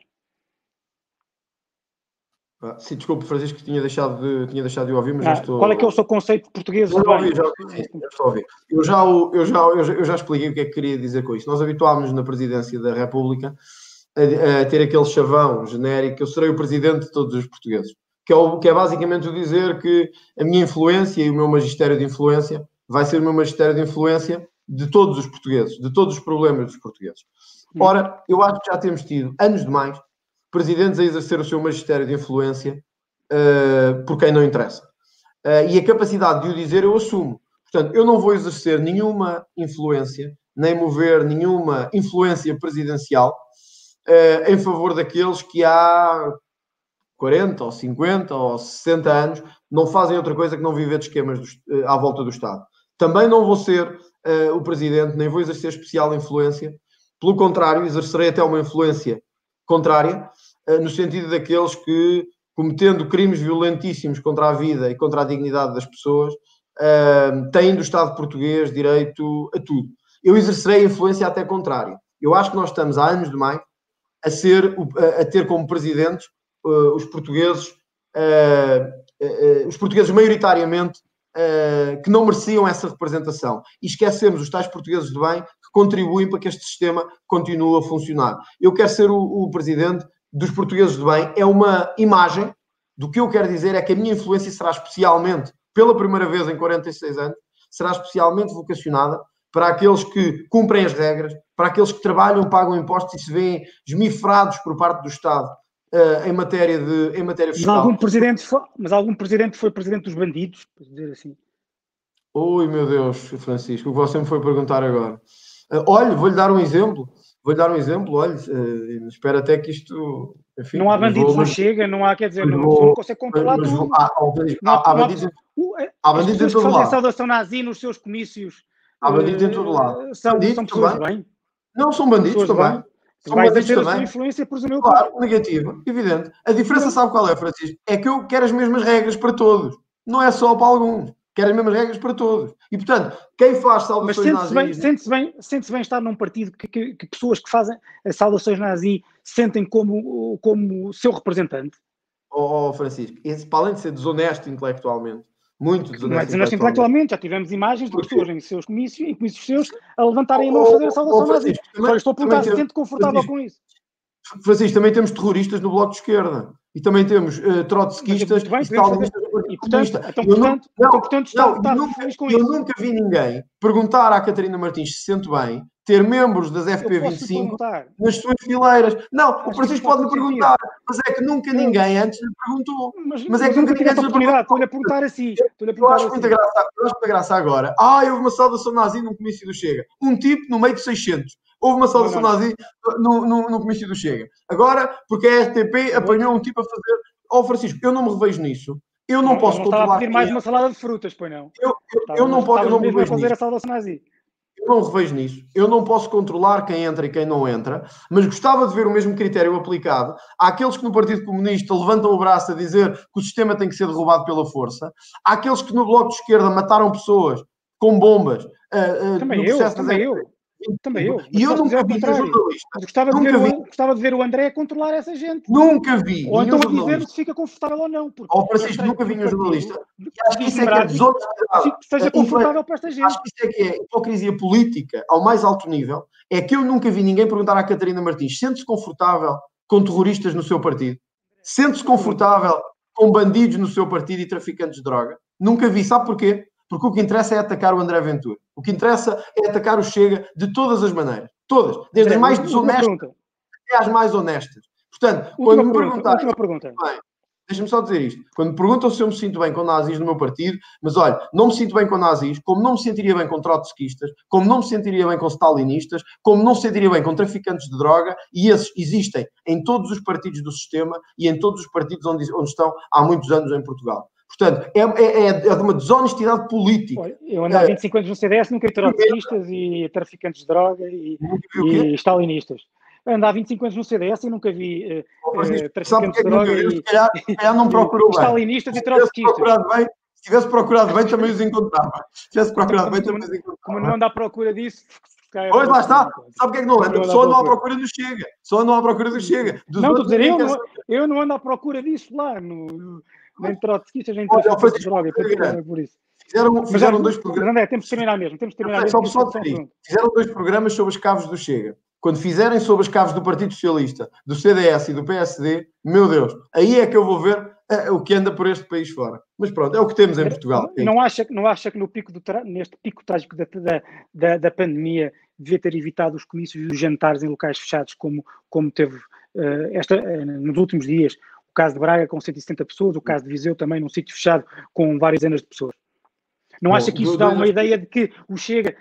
Sim, desculpe, Francisco, tinha deixado de, tinha deixado de ouvir, mas
ah,
já estou...
Qual é que é o seu conceito de português?
Já ouvi, já ouvi, sim, já estou a ouvir. Eu já, eu, já, eu, já, eu já expliquei o que é que queria dizer com isso. Nós habituámos-nos na Presidência da República a, a ter aquele chavão genérico, eu serei o Presidente de todos os portugueses, que é, o, que é basicamente o dizer que a minha influência e o meu magistério de influência vai ser o meu magistério de influência de todos os portugueses, de todos os problemas dos portugueses. Ora, eu acho que já temos tido, anos demais, presidentes a exercer o seu magistério de influência uh, por quem não interessa. Uh, e a capacidade de o dizer eu assumo. Portanto, eu não vou exercer nenhuma influência, nem mover nenhuma influência presidencial uh, em favor daqueles que há quarenta, ou cinquenta, ou sessenta anos não fazem outra coisa que não viver de esquemas do, uh, à volta do Estado. Também não vou ser uh, o presidente, nem vou exercer especial influência. Pelo contrário, exercerei até uma influência contrária, no sentido daqueles que, cometendo crimes violentíssimos contra a vida e contra a dignidade das pessoas, têm do Estado português direito a tudo. Eu exercerei influência até contrária. Eu acho que nós estamos há anos demais a, ser, a ter como presidentes os portugueses, os portugueses maioritariamente que não mereciam essa representação. E esquecemos os tais portugueses de bem que contribuem para que este sistema continue a funcionar. Eu quero ser o, o presidente dos portugueses de bem. É uma imagem do que eu quero dizer é que a minha influência será especialmente, pela primeira vez em quarenta e seis anos, será especialmente vocacionada para aqueles que cumprem as regras, para aqueles que trabalham, pagam impostos e se veem esmifrados por parte do Estado uh, em matéria de, em matéria fiscal.
Mas algum presidente foi, mas algum presidente foi presidente dos bandidos, para dizer assim.
Oi, meu Deus, Francisco, o que você me foi perguntar agora. Uh, olha, vou-lhe dar um exemplo. Vou-lhe dar um exemplo, olha, uh, espero até que isto... Enfim,
não há bandidos, vou, não chega, não há, quer dizer, não, vou, não consegue controlar mas, tudo. Há,
há, há bandidos, há bandidos em todo lado. As pessoas que fazem
saudação nazi nos seus comícios...
Há bandidos em todo lado.
São, bandidos são pessoas também. bem?
Não, são bandidos também.
São vai bandidos também. A sua influência, por exemplo.
Claro, negativa, evidente. A diferença, sabe qual é, Francisco? É que eu quero as mesmas regras para todos. Não é só para alguns. Quero as mesmas regras para todos. E, portanto, quem faz saudações
nazis... Mas sente-se bem, sente-se bem, sente-se bem estar num partido que, que, que pessoas que fazem as saudações nazi sentem como, como seu representante?
Oh, oh Francisco, esse, para além de ser desonesto intelectualmente, muito desonesto,
não é desonesto intelectualmente, já tivemos imagens de pessoas em seus comícios, em comícios seus, a levantarem a mão a fazer a saudação oh, nazi. Só estou a perguntar se sente confortável
Francisco,
com isso.
Francisco, também temos terroristas no Bloco de Esquerda. E também temos uh, trotskistas
bem,
e stalinistas no Partido Comunista.
Então, portanto, não, então, portanto está,
não,
está
eu, nunca,
feliz com
eu
isso.
nunca vi ninguém perguntar à Catarina Martins se sente bem ter membros das F P vinte e cinco nas suas fileiras. Não, Acho o Francisco pode-me perguntar, mas é que nunca eu... ninguém antes lhe perguntou.
Mas, mas é que nunca ninguém antes lhe perguntou. Estou-lhe a perguntar assim.
Eu acho muita graça, eu acho muita graça agora. Ah, houve uma saudação nazi num comício do Chega. Um tipo no meio de seiscentos. Houve uma saudação não, não. nazi no, no, no comício do Chega. Agora, porque a R T P apanhou um tipo a fazer... Ó oh, Francisco, eu não me revejo nisso. Eu não, não posso
não
controlar...
Estava a pedir mais uma salada de frutas, pois não?
Eu, eu, eu não posso... Eu não me revejo
fazer
nisso.
A saudação nazi.
Eu não revejo nisso. Eu não posso controlar quem entra e quem não entra, mas gostava de ver o mesmo critério aplicado àqueles que no Partido Comunista levantam o braço a dizer que o sistema tem que ser derrubado pela força, àqueles que no Bloco de Esquerda mataram pessoas com bombas. Uh, uh,
também, eu, também eu, também eu.
E eu nunca vi nenhum jornalista.
Gostava de, ver o, gostava de ver o André controlar essa gente.
Nunca vi.
Ou então a dizer se fica confortável ou não.
Ó Francisco, nunca vi nenhum jornalista. E acho que isso é que é desonestidade.
Que seja confortável para esta gente.
Acho que isso é que é hipocrisia política ao mais alto nível. É que eu nunca vi ninguém perguntar à Catarina Martins: sente-se confortável com terroristas no seu partido? Sente-se confortável com bandidos no seu partido e traficantes de droga? Nunca vi. Sabe porquê? Porque o que interessa é atacar o André Ventura. O que interessa é atacar o Chega de todas as maneiras. Todas. Desde André, as mais desonestas até às mais honestas. Portanto,
última
quando me
pergunta,
perguntarem...
Última pergunta.
Bem, deixa-me só dizer isto. Quando me perguntam se eu me sinto bem com nazis no meu partido, mas olha, não me sinto bem com nazis, como não me sentiria bem com trotskistas, como não me sentiria bem com stalinistas, como não me sentiria bem com traficantes de droga, e esses existem em todos os partidos do sistema e em todos os partidos onde, onde estão há muitos anos em Portugal. Portanto, é, é, é de uma desonestidade política.
Olha, eu ando há vinte e cinco anos no C D S, nunca vi trotskistas e traficantes de droga e, e stalinistas. Ando há vinte e cinco anos no C D S e nunca vi uh, uh, traficantes de droga e,
se calhar, se calhar não procurou bem.
Stalinistas e trotskistas.
Se tivesse procurado bem, também os encontrava. Se tivesse procurado bem, também os encontrava.
Como não anda à procura disso...
Pois, lá está. Sabe o que é que não anda? Só anda à procura do Chega. Só anda à procura do Chega.
Dos não, estou a dizer, eu não, eu não ando à procura disso lá, no, no, nem trotskistas, nem traficantes de droga. Por isso.
Fizeram, fizeram dois programas.
André, temos que terminar mesmo. Temos que terminar
mesmo. Só, só fizeram dois programas sobre as caves do Chega. Quando fizerem sobre as caves do Partido Socialista, do C D S e do P S D, meu Deus, aí é que eu vou ver uh, o que anda por este país fora. Mas pronto, é o que temos em Portugal.
Não acha, não acha que no pico do neste pico trágico da, da, da, da pandemia devia ter evitado os comícios e os jantares em locais fechados, como, como teve uh, esta, uh, nos últimos dias? O caso de Braga com cento e setenta pessoas, o caso de Viseu também num sítio fechado com várias dezenas de pessoas. Não Bom, acha que isso dá uma ideia de que o Chega,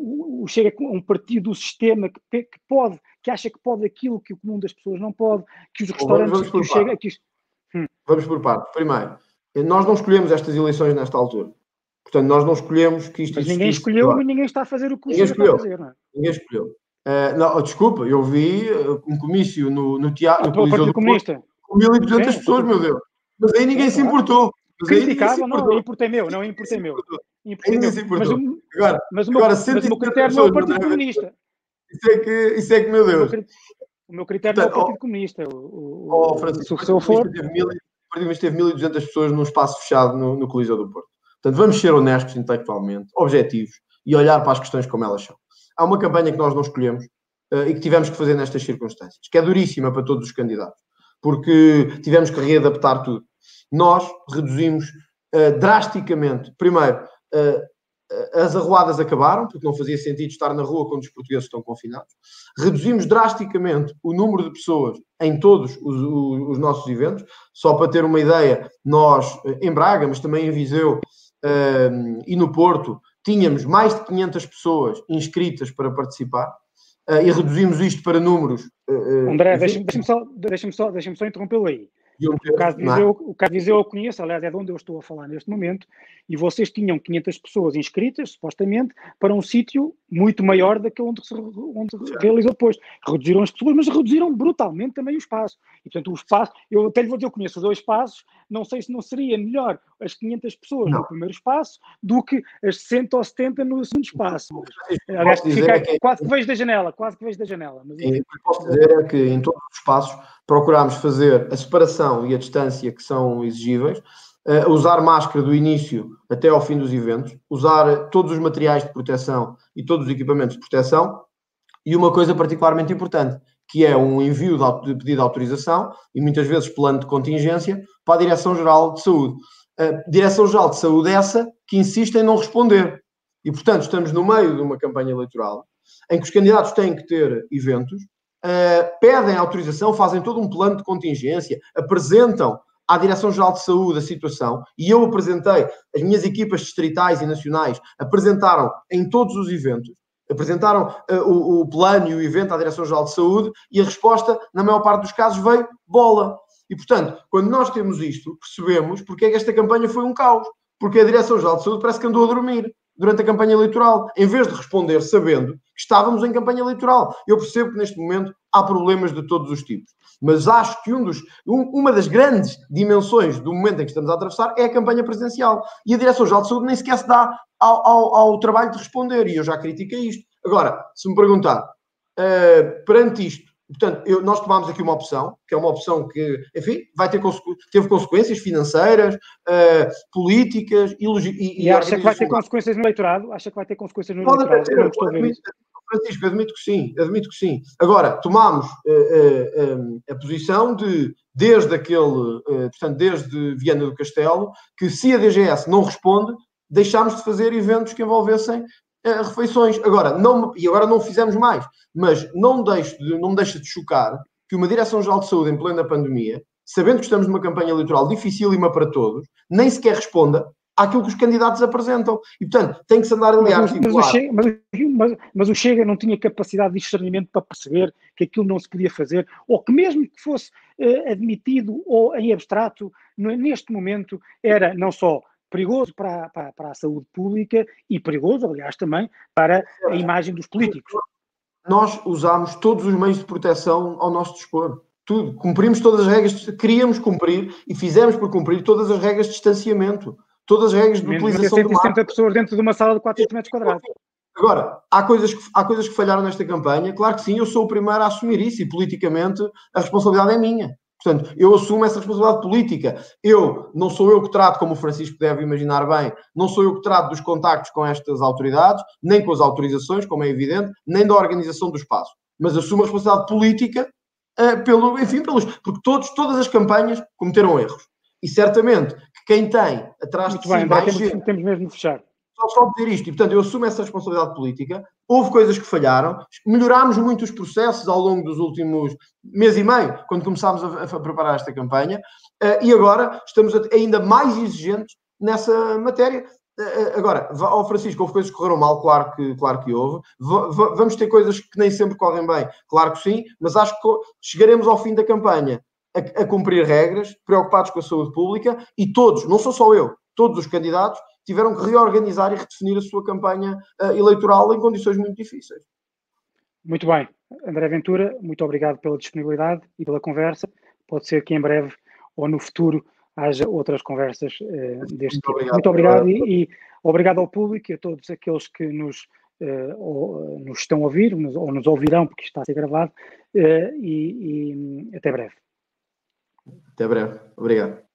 o Chega é um partido do sistema que, que pode, que acha que pode aquilo que o comum das pessoas não pode, que os restaurantes,
vamos, vamos
que o Chega... Que os...
hum. Vamos por partes. Primeiro, nós não escolhemos estas eleições nesta altura. Portanto, nós não escolhemos que isto
Mas ninguém escolheu, mas ninguém está a fazer o que o
ninguém
Chega
escolheu.
está a fazer, não é?
Ninguém escolheu. Uh, não, desculpa, eu vi um comício no, no teatro, no Coliseu do Porto, com mil e duzentas pessoas, meu Deus. Mas aí ninguém é, se importou.
Criticava, não, não importei meu, não importei meu.
Importei meu. Se
mas, o,
agora,
mas, o meu,
agora,
mas o meu critério não é o Partido Comunista.
Isso é que, isso é que meu Deus.
O meu critério não é o Partido Comunista. O,
oh, Francisco,
se eu for...
O Partido Comunista teve mil e duzentas pessoas num espaço fechado no, no Coliseu do Porto. Portanto, vamos ser honestos intelectualmente, objetivos e olhar para as questões como elas são. Há uma campanha que nós não escolhemos uh, e que tivemos que fazer nestas circunstâncias, que é duríssima para todos os candidatos, porque tivemos que readaptar tudo. Nós reduzimos uh, drasticamente, primeiro, uh, as arruadas acabaram, porque não fazia sentido estar na rua quando os portugueses estão confinados. Reduzimos drasticamente o número de pessoas em todos os, os, os nossos eventos. Só para ter uma ideia, nós, em Braga, mas também em Viseu uh, e no Porto, tínhamos mais de quinhentas pessoas inscritas para participar. Uh, e reduzimos isto para números...
Uh, André, deixa-me deixa só, deixa só, deixa só interrompê-lo aí. O caso de Viseu, o caso de Viseu eu conheço, aliás, é de onde eu estou a falar neste momento, e vocês tinham quinhentas pessoas inscritas, supostamente, para um sítio muito maior daquele onde se onde realizou depois. Reduziram as pessoas, mas reduziram brutalmente também o espaço. E, portanto, o espaço, eu até lhe vou dizer, eu conheço os dois espaços, não sei se não seria melhor as quinhentas pessoas não. no primeiro espaço do que as sessenta ou setenta no segundo espaço. Mas, aliás, fica, que... quase que vejo da janela, quase que vejo da janela. Mas,
o que posso dizer é que em todos os espaços procurámos fazer a separação e a distância que são exigíveis, uh, usar máscara do início até ao fim dos eventos, usar todos os materiais de proteção e todos os equipamentos de proteção, e uma coisa particularmente importante, que é um envio de, de pedido de autorização, e muitas vezes plano de contingência, para a Direção-Geral de Saúde. A Direção-Geral de Saúde é essa que insiste em não responder. E, portanto, estamos no meio de uma campanha eleitoral, em que os candidatos têm que ter eventos, Uh, pedem autorização, fazem todo um plano de contingência, apresentam à Direção-Geral de Saúde a situação, e eu apresentei, as minhas equipas distritais e nacionais apresentaram em todos os eventos, apresentaram uh, o, o plano e o evento à Direção-Geral de Saúde, e a resposta, na maior parte dos casos, veio bola. E, portanto, quando nós temos isto, percebemos porque é que esta campanha foi um caos. Porque a Direção-Geral de Saúde parece que andou a dormir durante a campanha eleitoral, em vez de responder sabendo que estávamos em campanha eleitoral. Eu percebo que neste momento há problemas de todos os tipos, mas acho que um dos, um, uma das grandes dimensões do momento em que estamos a atravessar é a campanha presidencial. E a Direção-Geral de Saúde nem sequer se dá ao, ao, ao trabalho de responder, e eu já critiquei isto. Agora, se me perguntar, uh, perante isto, portanto, eu, nós tomámos aqui uma opção, que é uma opção que, enfim, vai ter consequ... teve consequências financeiras, uh, políticas e...
E, e acha que vai ter consequências no eleitorado? Acha que vai ter consequências no pode eleitorado? Ter, estou a ver isso.
Francisco, admito que sim, admito que sim. Agora, tomámos uh, uh, um, a posição de, desde aquele, uh, portanto, desde Viana do Castelo, que se a D G S não responde, deixámos de fazer eventos que envolvessem uh, refeições. Agora, não, e agora não fizemos mais, mas não, deixo de, não me deixa de chocar que uma Direção-Geral de Saúde, em plena pandemia, sabendo que estamos numa campanha eleitoral dificílima para todos, nem sequer responda àquilo que os candidatos apresentam. E, portanto, tem que se andar ali a articular.
Mas o, Chega, mas, mas, mas o Chega não tinha capacidade de discernimento para perceber que aquilo não se podia fazer, ou que mesmo que fosse uh, admitido ou em abstrato, neste momento era não só perigoso para, para, para a saúde pública e perigoso, aliás, também para a imagem dos políticos.
Nós usámos todos os meios de proteção ao nosso dispor. Tudo. Cumprimos todas as regras, queríamos cumprir e fizemos por cumprir todas as regras de distanciamento. Todas as regras de
Menos
utilização do mar.
cento e setenta pessoas dentro de uma sala de quatrocentos metros quadrados.
Agora, há coisas, que, há coisas que falharam nesta campanha. Claro que sim, eu sou o primeiro a assumir isso e politicamente a responsabilidade é minha. Portanto, eu assumo essa responsabilidade política. Eu, não sou eu que trato, como o Francisco deve imaginar bem, não sou eu que trato dos contactos com estas autoridades, nem com as autorizações, como é evidente, nem da organização do espaço. Mas assumo a responsabilidade política uh, pelo, enfim, pelos, porque todos, todas as campanhas cometeram erros. E certamente que quem tem atrás
Muito
de
bem,
si
André,
mais
temos,
gente...
temos mesmo de fechar.
Só, só dizer isto, e portanto eu assumo essa responsabilidade política, houve coisas que falharam, melhorámos muito os processos ao longo dos últimos mês e meio, quando começámos a, a preparar esta campanha, uh, e agora estamos ainda mais exigentes nessa matéria. Uh, agora, ao Francisco, houve coisas que correram mal, claro que, claro que houve, v v vamos ter coisas que nem sempre correm bem, claro que sim, mas acho que chegaremos ao fim da campanha a, a cumprir regras, preocupados com a saúde pública, e todos, não sou só eu, todos os candidatos tiveram que reorganizar e redefinir a sua campanha uh, eleitoral em condições muito difíceis.
Muito bem. André Ventura, muito obrigado pela disponibilidade e pela conversa. Pode ser que em breve ou no futuro haja outras conversas uh, deste muito tipo. Obrigado. Muito obrigado e, e obrigado ao público e a todos aqueles que nos, uh, ou, nos estão a ouvir nos, ou nos ouvirão, porque está a ser gravado, uh, e, e até breve.
Até breve. Obrigado.